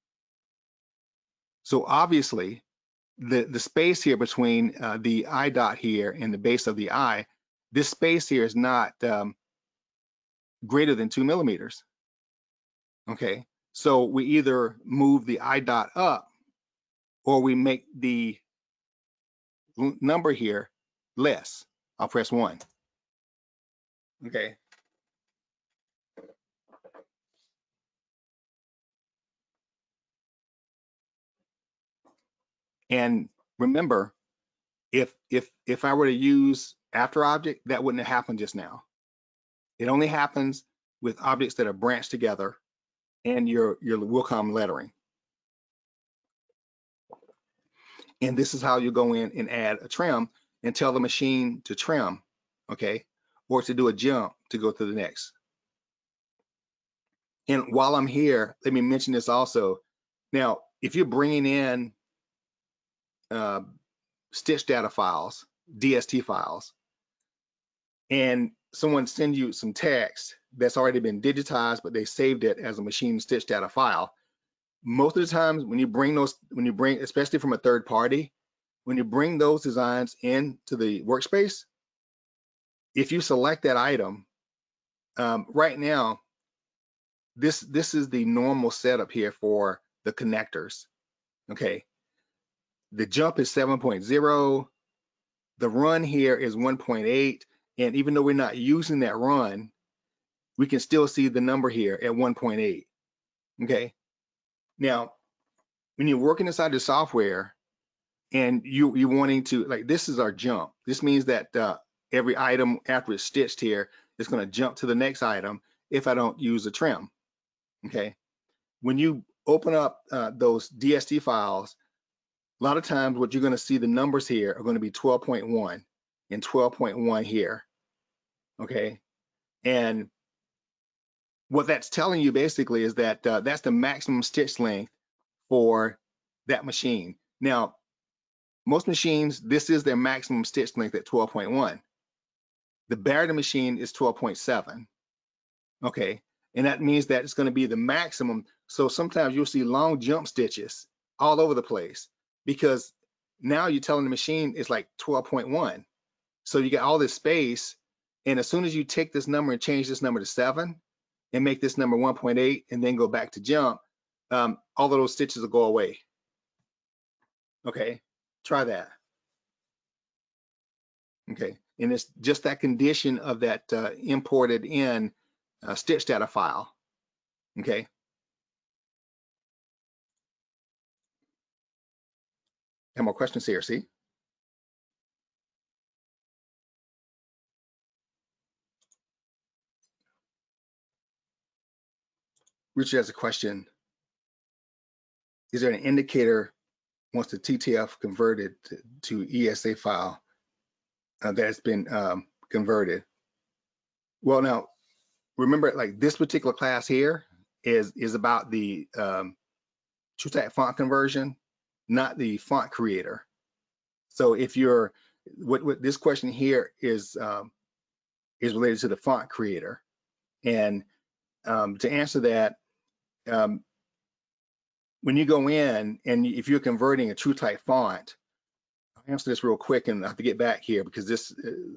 So obviously, the space here between the eye dot here and the base of the eye, this space here is not greater than 2 millimeters. Okay, so we either move the eye dot up, or we make the number here less. I'll press 1. Okay. And remember, if I were to use after object, that wouldn't have happened just now. It only happens with objects that are branched together and your Wilcom lettering. And this is how you go in and add a trim and tell the machine to trim, okay, or to do a jump to go to the next. And while I'm here, let me mention this also. Now, if you're bringing in stitch data files, DST files, and someone sends you some text that's already been digitized, but they saved it as a machine stitch data file, most of the times when you bring, especially from a third party, when you bring those designs into the workspace, if you select that item, right now, this is the normal setup here for the connectors, okay? The jump is 7.0, the run here is 1.8, and even though we're not using that run, we can still see the number here at 1.8, okay? Now, when you're working inside the software and you're wanting to, like, this is our jump. This means that every item after it's stitched here is going to jump to the next item if I don't use a trim, okay? When you open up those DST files, a lot of times what you're going to see, the numbers here are going to be 12.1 and 12.1 here, okay? And what that's telling you basically is that that's the maximum stitch length for that machine. Now, most machines, this is their maximum stitch length at 12.1. The Barrett machine is 12.7, okay? And that means that it's going to be the maximum. So sometimes you'll see long jump stitches all over the place because now you're telling the machine it's like 12.1. So you got all this space, and as soon as you take this number and change this number to 7 and make this number 1.8 and then go back to jump, all of those stitches will go away. Okay, try that. Okay, and it's just that condition of that imported in stitch data file. Okay. Have more questions here, see? Richard has a question. Is there an indicator once the TTF converted to ESA file that has been converted? Well, now, remember, like this particular class here is about the TrueType font conversion, not the font creator. So if you're, what this question here is related to the font creator. And to answer that, when you go in and if you're converting a TrueType font, I'll answer this real quick and I have to get back here because this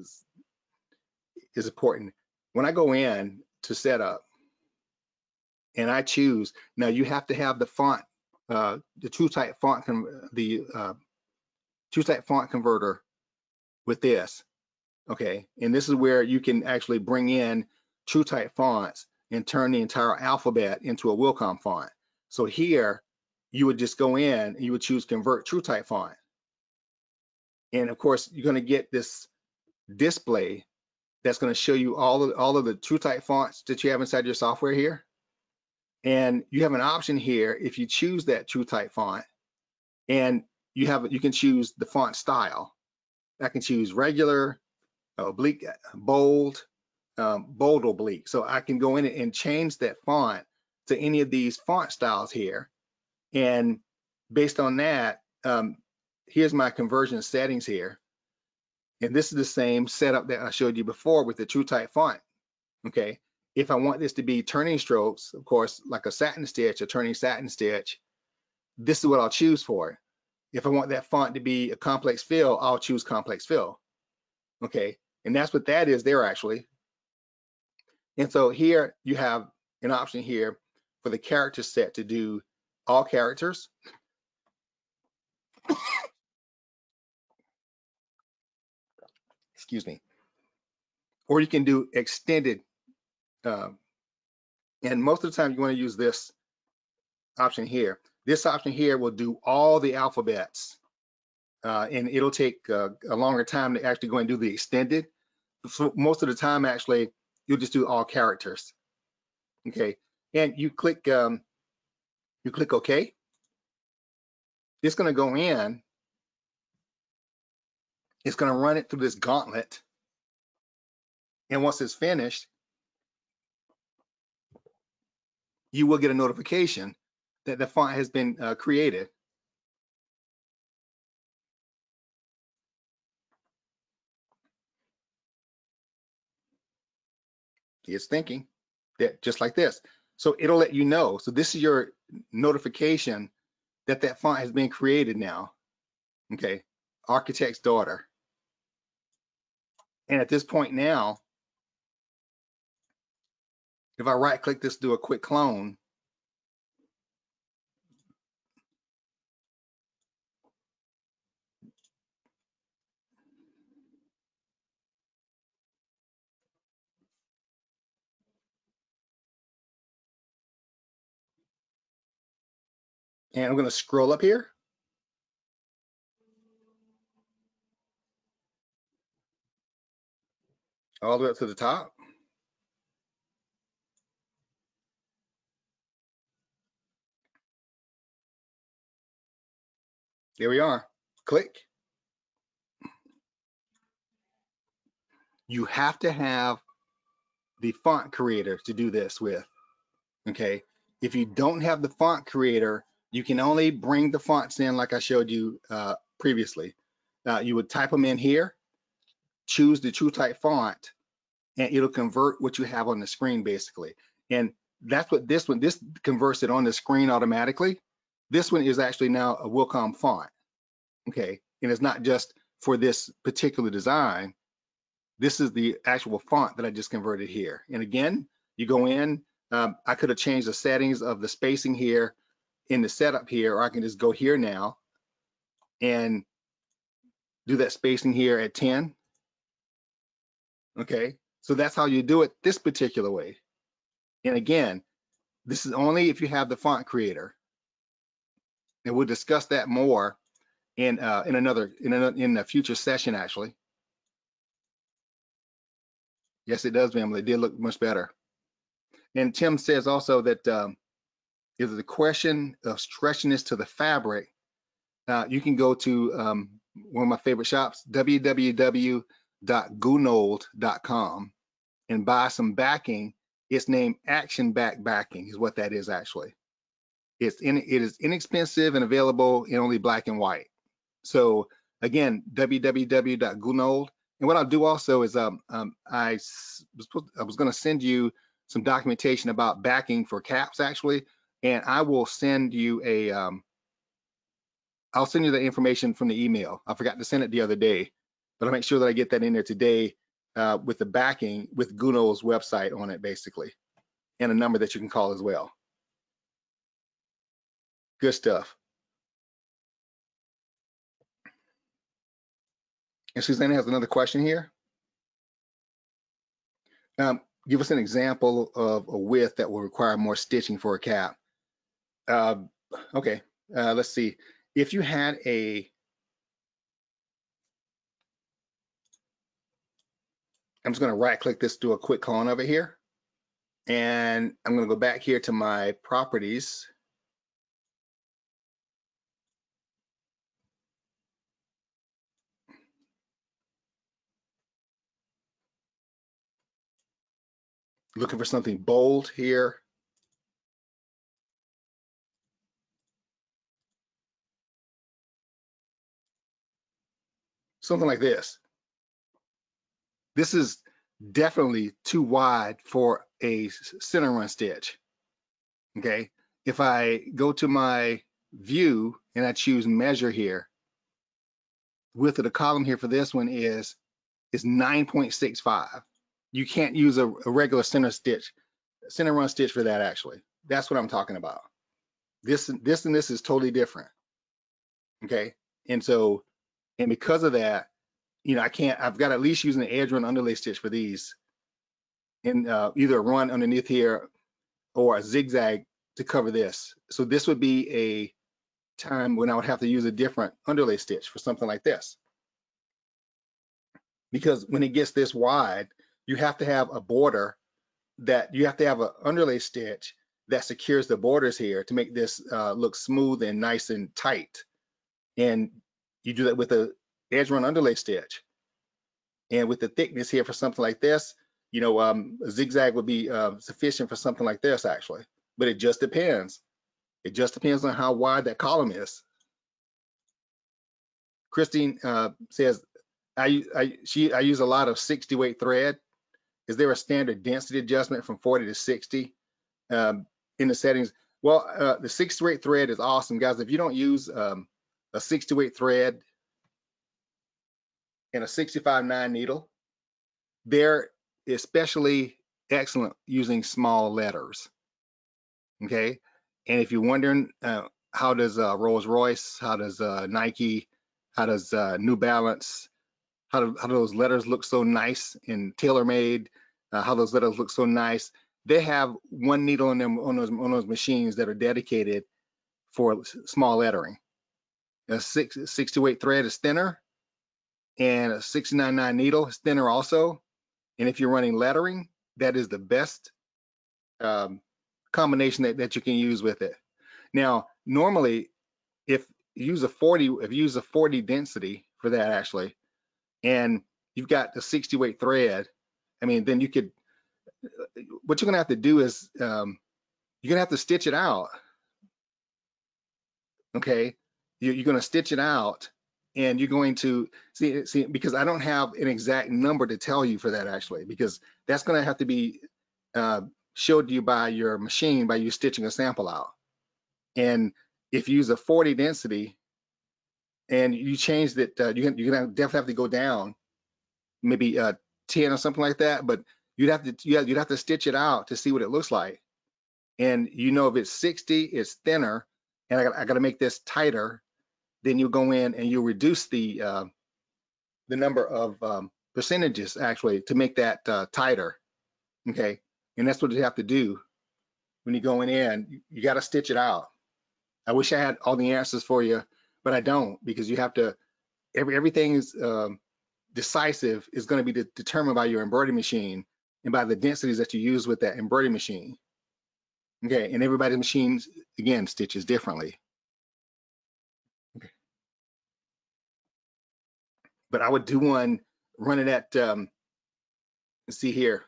is important. When I go in to setup and I choose, now you have to have the font, the TrueType font, TrueType font converter with this, okay? And this is where you can actually bring in TrueType fonts and turn the entire alphabet into a Wilcom font. So here, you would just go in and you would choose convert TrueType font. And of course, you're gonna get this display that's gonna show you all of the TrueType fonts that you have inside your software here. And you have an option here if you choose that TrueType font, and you can choose the font style. I can choose regular, oblique, bold, bold oblique. So I can go in and change that font to any of these font styles here. And based on that, here's my conversion settings here. And this is the same setup that I showed you before with the TrueType font, okay? If I want this to be turning strokes, of course, like a satin stitch, a turning satin stitch, this is what I'll choose for. If I want that font to be a complex fill, I'll choose complex fill, okay? And that's what that is there actually. And so here you have an option here for the character set to do all characters. Excuse me. Or you can do extended. And most of the time you want to use this option here. This option here will do all the alphabets. And it'll take a longer time to actually go and do the extended. So most of the time, actually, you'll just do all characters. Okay. And you click OK. It's going to go in. It's going to run it through this gauntlet. And once it's finished, you will get a notification that the font has been created. It's thinking that just like this. So it'll let you know. So this is your notification that that font has been created now. Okay, Architect's Daughter. And at this point now, if I right click this, do a quick clone, and I'm going to scroll up here. All the way up to the top. There we are. Click. You have to have the font creator to do this with. Okay. If you don't have the font creator, you can only bring the fonts in like I showed you previously. You would type them in here, choose the TrueType font, and it'll convert what you have on the screen basically. And that's what this converts it on the screen automatically. This one is actually now a Wilcom font, okay? And it's not just for this particular design. This is the actual font that I just converted here. And again, you go in, I could have changed the settings of the spacing here in the setup here, or I can just go here now and do that spacing here at 10. Okay, so that's how you do it this particular way. And again, this is only if you have the font creator. And we'll discuss that more in a future session actually. Yes, it does, ma'am. They did look much better. And Tim says also that if the question of stretching this to the fabric, you can go to one of my favorite shops, www.gunold.com, and buy some backing. It's named Action Back Backing is what that is actually. It is inexpensive and available in only black and white. So again, www.gunold. And what I'll do also is I was going to send you some documentation about backing for caps actually. and I will send you a I'll send you the information from the email. I forgot to send it the other day, but I'll make sure that I get that in there today with the backing with Guno's website on it, basically, and a number that you can call as well. Good stuff. And Susanna has another question here. Give us an example of a width that will require more stitching for a cap. Okay, let's see. If you had I'm just going to right click this, do a quick clone of it here. And I'm going to go back here to my properties. Looking for something bold here. Something like this. This is definitely too wide for a center run stitch. Okay. If I go to my view and I choose measure here, width of the column here for this one is 9.65. You can't use a regular center run stitch for that actually. That's what I'm talking about. This and this is totally different. Okay. And so, and because of that, you know, I've got to at least use an edge run underlay stitch for these, and either a run underneath here or a zigzag to cover this. So this would be a time when I would have to use a different underlay stitch for something like this. Because when it gets this wide, you have to have a border that you have to have an underlay stitch that secures the borders here to make this look smooth and nice and tight. And you do that with a edge run underlay stitch. And with the thickness here for something like this, you know, a zigzag would be sufficient for something like this actually, but it just depends. It just depends on how wide that column is. Christine says, I use a lot of 60 weight thread. Is there a standard density adjustment from 40 to 60 in the settings? Well, the 60 weight thread is awesome, guys. If you don't use a 60 weight thread and a 65/9 needle, they're especially excellent using small letters. Okay, and if you're wondering how does Rolls-Royce, how does Nike, how does New Balance, how do those letters look so nice and tailor-made, how those letters look so nice, they have one needle on them on those machines that are dedicated for small lettering. A 60 weight thread is thinner, and a 69/9 needle is thinner also. And if you're running lettering, that is the best combination that you can use with it. Now, normally, if you use a 40 density for that actually, and you've got the 60 weight thread, I mean, then you could, what you're gonna have to do is you're gonna have to stitch it out. Okay, you're gonna stitch it out, and you're going to see because I don't have an exact number to tell you for that actually, because that's gonna have to be showed to you by your machine by you stitching a sample out. And if you use a 40 density and you change that, you're gonna definitely have to go down maybe 10 or something like that, but you'd have to stitch it out to see what it looks like. And you know, if it's 60, it's thinner, and I got to make this tighter. Then you go in and you reduce the number of percentages actually to make that tighter. Okay, and that's what you have to do when you're going in. You got to stitch it out. I wish I had all the answers for you, but I don't, because you have to. Everything is decisive is going to be determined by your embroidery machine and by the densities that you use with that embroidery machine. Okay, and everybody's machines again stitches differently. Okay. But I would do one, run it at let's see here.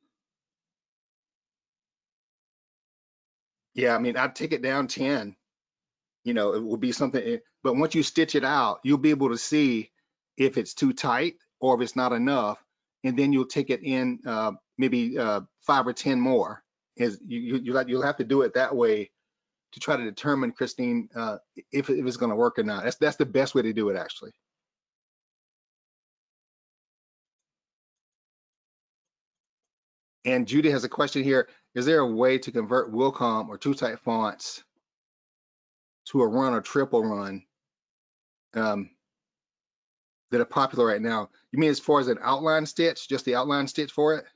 Yeah, I mean, I'd take it down 10. You know, it will be something, but once you stitch it out, you'll be able to see if it's too tight or if it's not enough, and then you'll take it in maybe 5 or 10 more. You'll have to do it that way to try to determine, Christine, if it's going to work or not. That's the best way to do it, actually. And Judy has a question here. Is there a way to convert Wilcom or two-type fonts to a run or triple run that are popular right now? You mean as far as an outline stitch, just the outline stitch for it?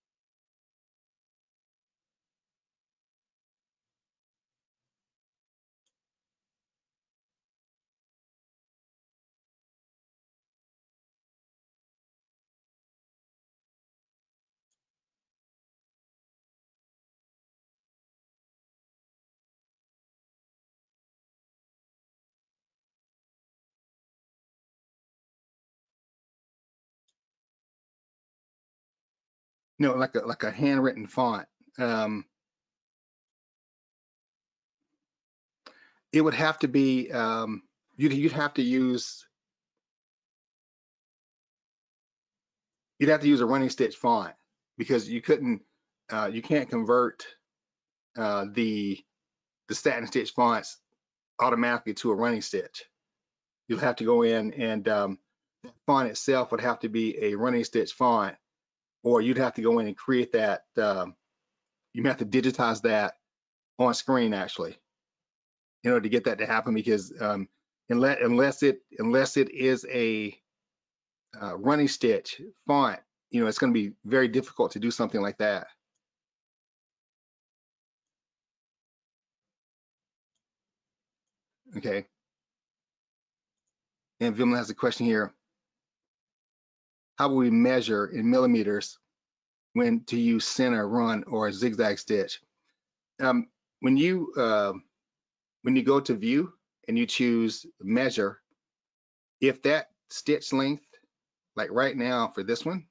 No, like a handwritten font. It would have to be you'd have to use a running stitch font, because you can't convert the satin stitch fonts automatically to a running stitch. You'll have to go in and the font itself would have to be a running stitch font, or you'd have to go in and create that. You have to digitize that on screen, actually, in order to get that to happen, because unless it is a running stitch font, it's going to be very difficult to do something like that. Okay. And Vimla has a question here. How will we measure in millimeters when to use center, run, or a zigzag stitch? When you go to view and you choose measure, if that stitch length, like right now for this one,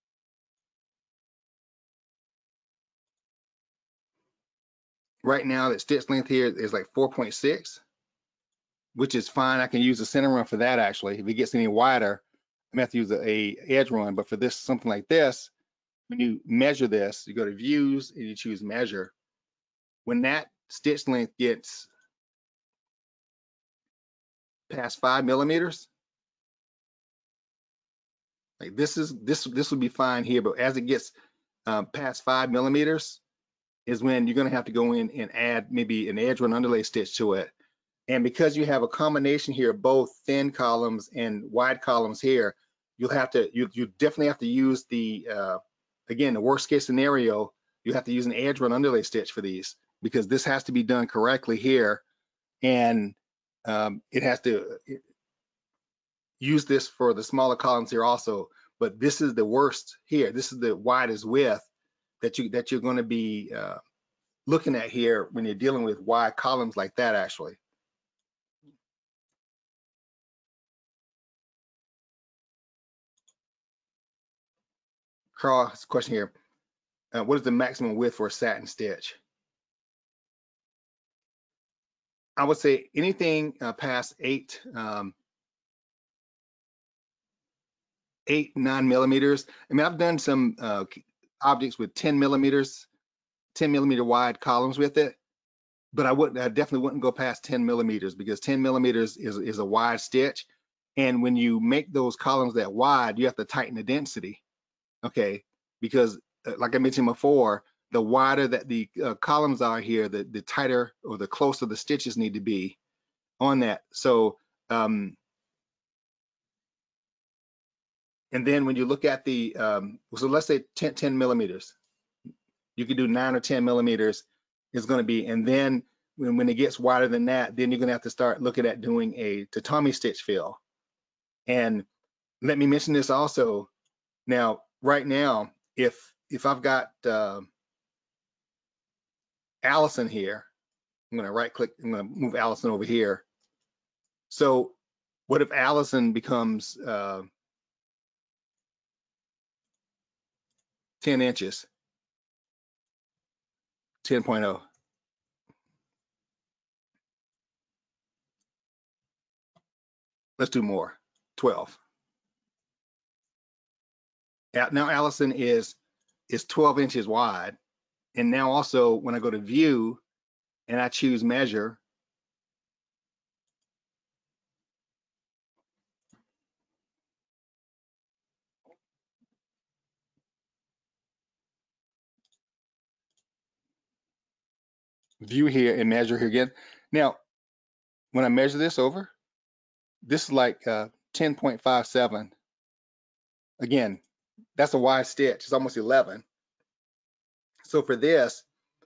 right now that stitch length here is like 4.6, which is fine. I can use a center run for that, actually. If it gets any wider, I'm gonna have to use a edge run. But for this, something like this, when you measure this, you go to views and you choose measure. When that stitch length gets past 5 millimeters, like this would be fine here, but as it gets past 5 millimeters is when you're going to have to go in and add maybe an edge run underlay stitch to it. And because you have a combination here of both thin columns and wide columns here, you definitely have to use the again, the worst case scenario, you have to use an edge run underlay stitch for these, because this has to be done correctly here, and it has to use this for the smaller columns here also. But this is the worst here. This is the widest width that you're going to be looking at here when you're dealing with wide columns like that, actually. Carl has a question here. What is the maximum width for a satin stitch? I would say anything past 8, 9 millimeters. I mean, I've done some objects with 10 millimeters, 10 millimeter wide columns with it, but I definitely wouldn't go past 10 millimeters, because 10 millimeters is a wide stitch. And when you make those columns that wide, you have to tighten the density, okay? Because like I mentioned before, the wider that the columns are here, the tighter or the closer the stitches need to be on that. So, and then when you look at the, so let's say 10 millimeters, you could do 9 or 10 millimeters is going to be, and then when it gets wider than that, then you're going to have to start looking at doing a tatami stitch fill. And let me mention this also. Now, right now, if I've got Allison here, I'm going to right click, I'm going to move Allison over here. So what if Allison becomes 10 inches, 10.0? Let's do more, 12. Now Allison is 12 inches wide. And now also when I go to view, and I choose measure, view here and measure here again. Now, when I measure this over, this is like 10.57. Again, that's a wide stitch. It's almost 11. So for this,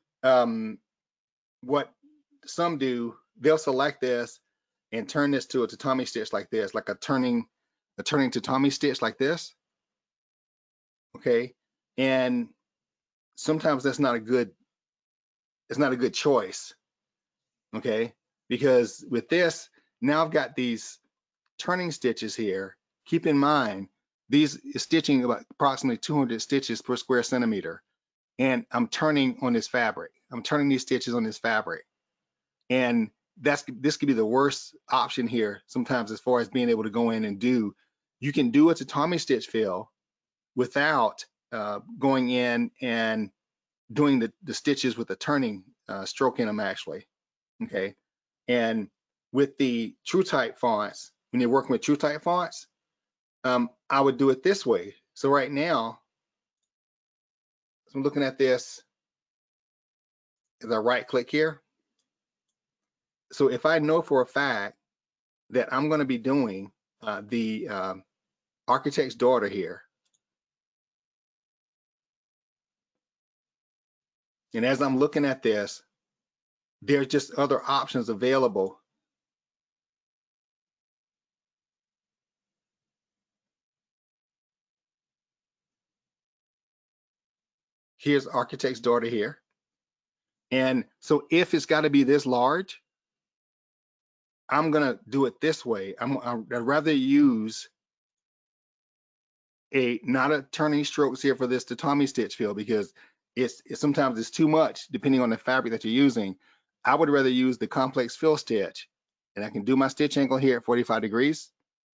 what some do, they'll select this and turn this to a tatami stitch like this, like a turning tatami stitch like this. Okay, and sometimes that's not a good, it's not a good choice. Okay, because with this, now I've got these turning stitches here. Keep in mind, these is stitching about approximately 200 stitches per square centimeter. And I'm turning on this fabric. I'm turning these stitches on this fabric. And this could be the worst option here sometimes as far as being able to go in and do. You can do a tatami stitch fill without going in and doing the stitches with the turning stroke in them actually. Okay. And with the true type fonts, when you're working with true type fonts, I would do it this way. So right now, so I'm looking at this as I right click here. So if I know for a fact that I'm going to be doing the architect's daughter here, and as I'm looking at this, there's just other options available. Here's architect's daughter here. And so if it's got to be this large, I'm going to do it this way. I'd rather use not a turning strokes here for this tatami stitch fill because it's sometimes it's too much depending on the fabric that you're using. I would rather use the complex fill stitch, and I can do my stitch angle here at 45 degrees.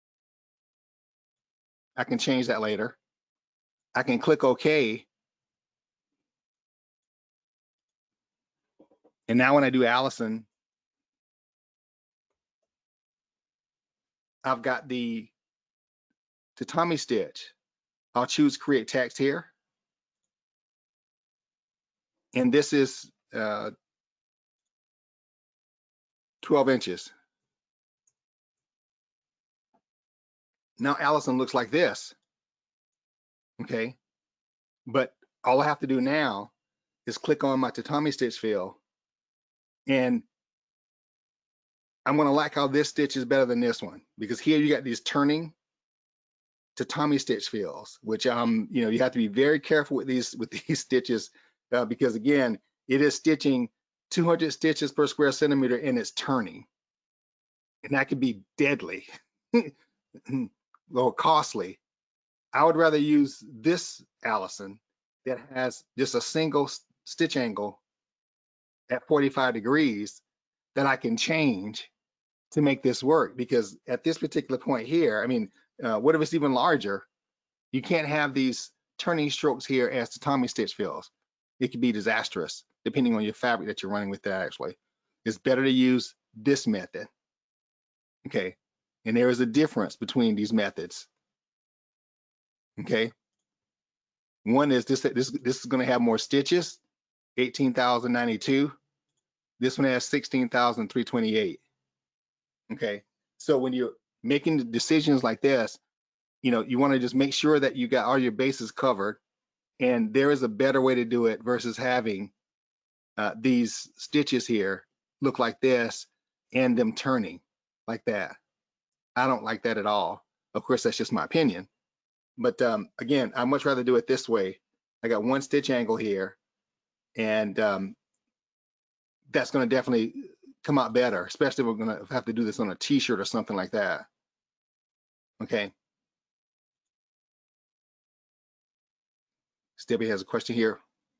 I can change that later. I can click OK. And now when I do Allison, I've got the tatami stitch. I'll choose create text here. And this is 12 inches. Now Allison looks like this. Okay. But all I have to do now is click on my tatami stitch fill. And I'm going to like how this stitch is better than this one because here you got these turning tatami stitch fills, which you have to be very careful with these stitches because again, it is stitching 200 stitches per square centimeter and it's turning, and that can be deadly, or costly. I would rather use this Allison that has just a single stitch angle at 45 degrees that I can change to make this work, because at this particular point here, I mean, what if it's even larger? You can't have these turning strokes here as tatami stitch fills. It could be disastrous depending on your fabric that you're running with that actually. It's better to use this method. Okay. And there is a difference between these methods. Okay. One is this is going to have more stitches, 18,092. This one has 16,328. Okay. So when you're making decisions like this, you want to just make sure that you got all your bases covered, and there is a better way to do it versus having these stitches here look like this and them turning like that. I don't like that at all. Of course, that's just my opinion. But again, I'd much rather do it this way. I got one stitch angle here, and that's going to definitely come out better, especially if we're going to have to do this on a t-shirt or something like that. Okay. Debbie has a question here.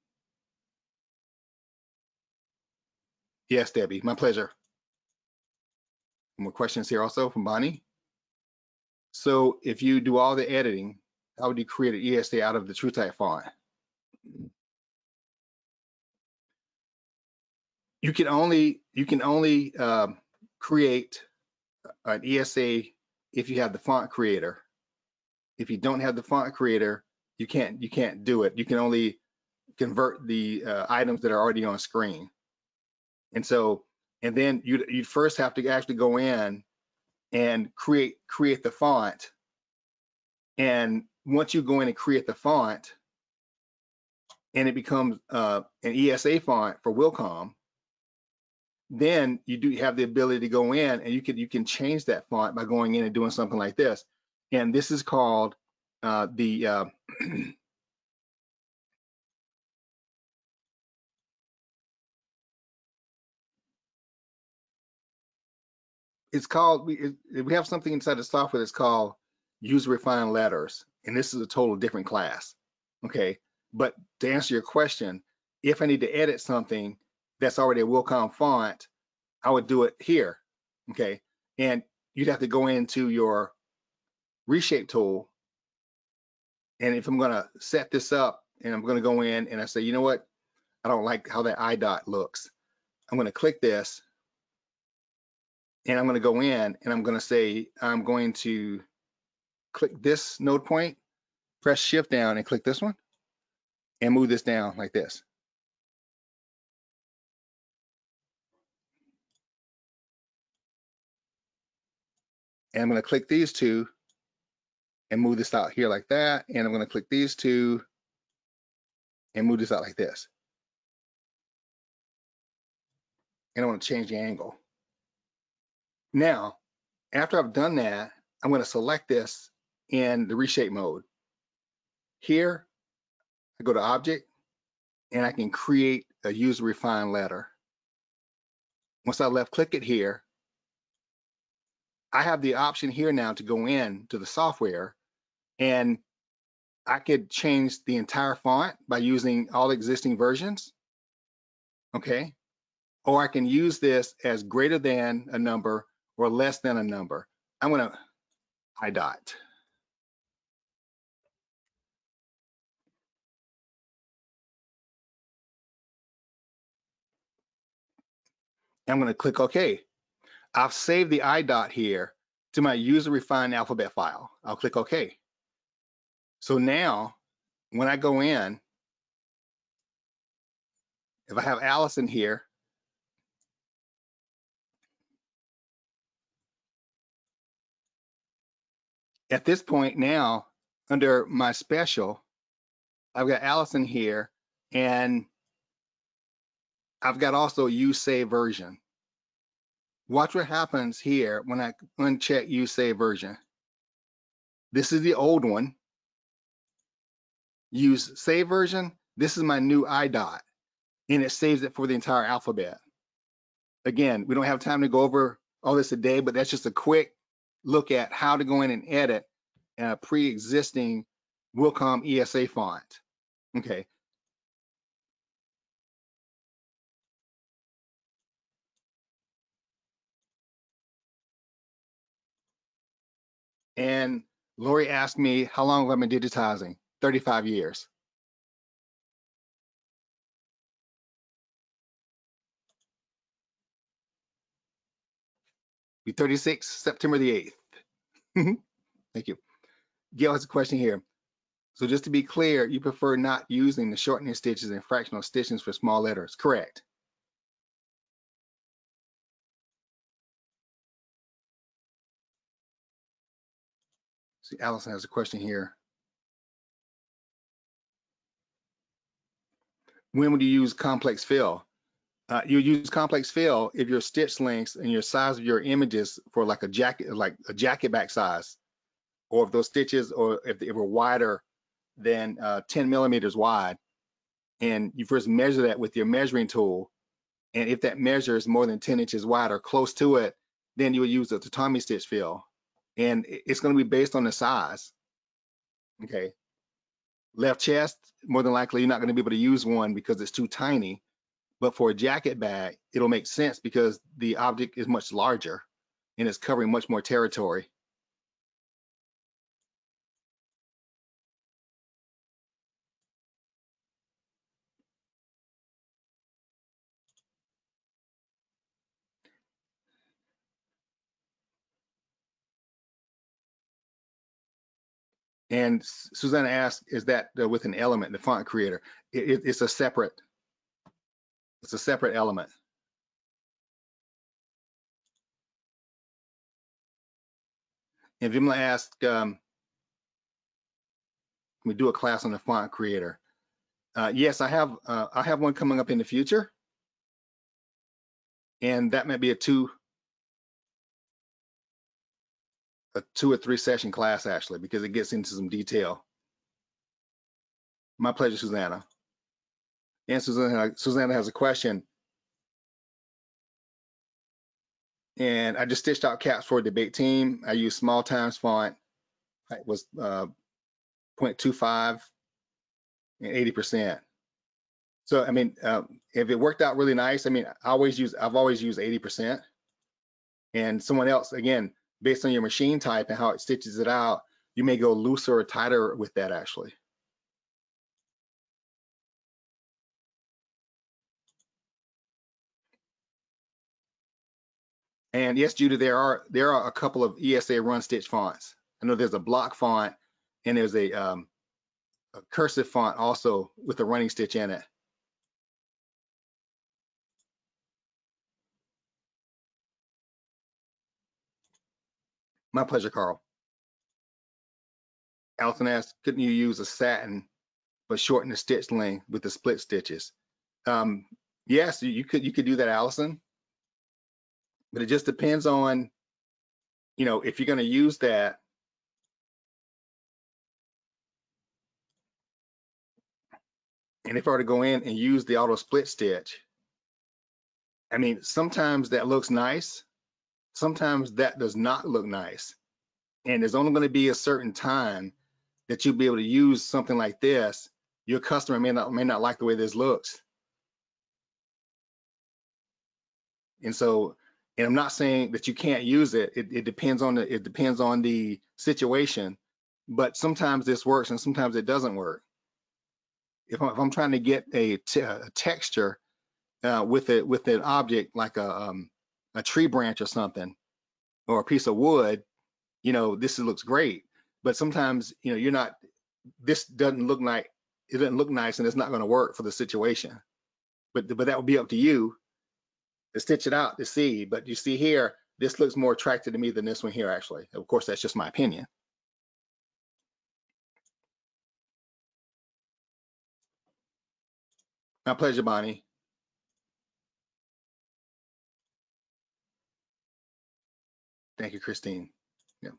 Yes, Debbie, my pleasure. More questions here also from Bonnie. So if you do all the editing, how would you create an ESA out of the TrueType font? you can only create an ESA if you have the font creator. If you don't have the font creator, you can't do it. You can only convert the items that are already on screen. And so, and then you'd first have to actually go in and create the font. And once you go in and create the font, and it becomes an ESA font for Wilcom, then you do have the ability to go in and you can change that font by going in and doing something like this. And this is called the it's called we have something inside the software that's called user refined letters, and this is a total different class. Okay, but to answer your question, if I need to edit something that's already a Wilcom font, I would do it here. Okay, and you'd have to go into your reshape tool, and if I'm going to set this up and I'm going to go in and I say, you know what, I don't like how that eye dot looks, I'm going to click this and I'm going to go in and I'm going to say I'm going to click this node point, press shift down and click this one and move this down like this. And I'm going to click these two and move this out here like that. And I'm going to click these two and move this out like this. And I want to change the angle. Now, after I've done that, I'm going to select this in the reshape mode. Here, I go to object and I can create a user refined letter. Once I left click it here, I have the option here now to go in to the software and I could change the entire font by using all existing versions. Okay. Or I can use this as greater than a number or less than a number. I'm going to I dot. I'm going to click OK. I've saved the I dot here to my user refined alphabet file. I'll click OK. So now when I go in, if I have Allison here, at this point now, under my special, I've got Allison here, and I've got also use save version. Watch what happens here when I uncheck use save version. This is the old one. Use save version. This is my new I dot, and it saves it for the entire alphabet. Again, we don't have time to go over all this today, but that's just a quick look at how to go in and edit a pre-existing Wilcom ESA font. Okay. And Lori asked me, how long have I been digitizing? 35 years. Be 36, September the 8th. Thank you. Gail has a question here. So just to be clear, you prefer not using the shortening stitches and fractional stitches for small letters, correct? See, Allison has a question here. When would you use complex fill? You use complex fill if your stitch lengths and your size of your images for like a jacket back size, or if those stitches, or if they were wider than 10 millimeters wide, and you first measure that with your measuring tool, and if that measure is more than 10 inches wide or close to it, then you would use the tatami stitch fill, and it's going to be based on the size. Okay, left chest, more than likely you're not going to be able to use one because it's too tiny. But for a jacket bag, it'll make sense because the object is much larger and it's covering much more territory. And Susanna asked, is that with an element, the font creator? It's a separate element. And Vimla asked, can we do a class on the font creator? Yes, I have one coming up in the future, and that might be a two or three session class actually, because it gets into some detail. My pleasure, Susanna. And Susanna has a question. And I just stitched out caps for a debate team. I used small times font. It was 0.25 and 80%. So I mean, if it worked out really nice, I mean, I've always used 80%. And someone else, again, based on your machine type and how it stitches it out, you may go looser or tighter with that actually. And yes, Judy, there are a couple of ESA run stitch fonts. I know there's a block font and there's a cursive font also with a running stitch in it. My pleasure, Carl. Allison asked, couldn't you use a satin but shorten the stitch length with the split stitches? Yes, you could do that, Allison. But it just depends on, you know, if you're going to use that. And if I were to go in and use the auto split stitch, I mean, sometimes that looks nice, sometimes that does not look nice. And there's only going to be a certain time that you'll be able to use something like this. Your customer may not like the way this looks. And so, and I'm not saying that you can't use it. It depends on the situation, but sometimes this works and sometimes it doesn't work. If I'm trying to get a texture with an object like a tree branch or something, or a piece of wood, you know, this looks great. But sometimes, you know, this doesn't look like, it doesn't look nice and it's not going to work for the situation. But that would be up to you to stitch it out to see. But you see here, this looks more attractive to me than this one here, actually. Of course, that's just my opinion. My pleasure, Bonnie. Thank you, Christine. Yep.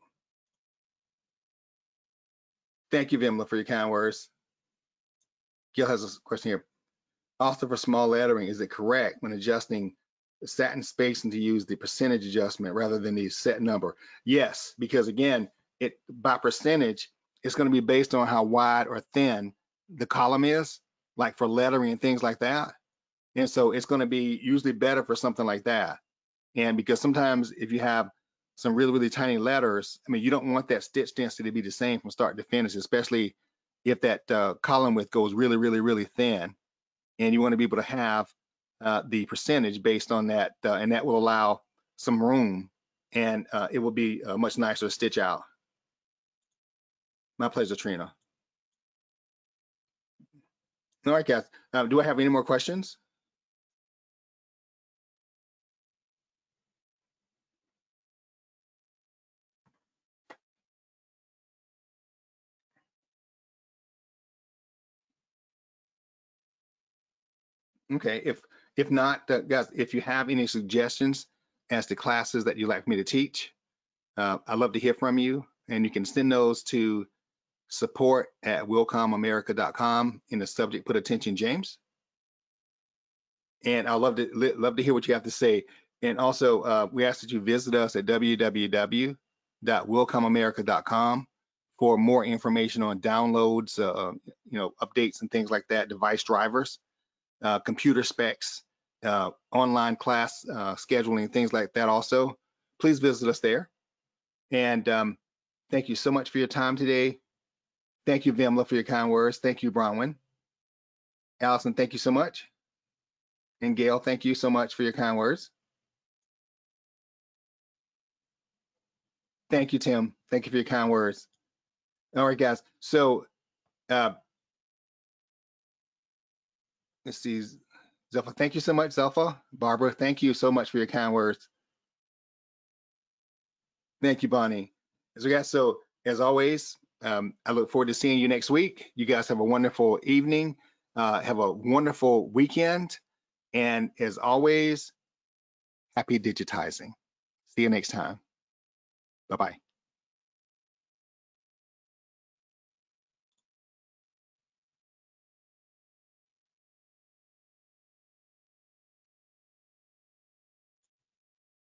Thank you, Vimla, for your kind words. Gil has a question here. Also for small lettering, is it correct when adjusting the satin spacing to use the percentage adjustment rather than the set number? Yes, because again, by percentage, it's going to be based on how wide or thin the column is, like for lettering and things like that. And so it's going to be usually better for something like that. And because sometimes if you have some really, really tiny letters, I mean, you don't want that stitch density to be the same from start to finish, especially if that column width goes really, really, really thin. And you want to be able to have the percentage based on that, and that will allow some room, and it will be much nicer to stitch out. My pleasure, Trina. All right, Kath. Do I have any more questions? Okay. If not, guys, if you have any suggestions as to classes that you'd like me to teach, I'd love to hear from you, and you can send those to support@willcommamerica.com. In the subject, put attention, James. And I'd love to hear what you have to say. And also, we ask that you visit us at www.willcomeamerica.com for more information on downloads, you know, updates and things like that, device drivers, computer specs, online class scheduling, things like that. Also, please visit us there. And thank you so much for your time today. Thank you, Vimla, for your kind words. Thank you, Bronwyn. Allison, thank you so much. And Gail, thank you so much for your kind words. Thank you, Tim. Thank you for your kind words. All right, guys. So let's see. Zelfa, thank you so much, Zelfa. Barbara, thank you so much for your kind words. Thank you, Bonnie. So as always, I look forward to seeing you next week. You guys have a wonderful evening. Have a wonderful weekend. And as always, happy digitizing. See you next time. Bye-bye.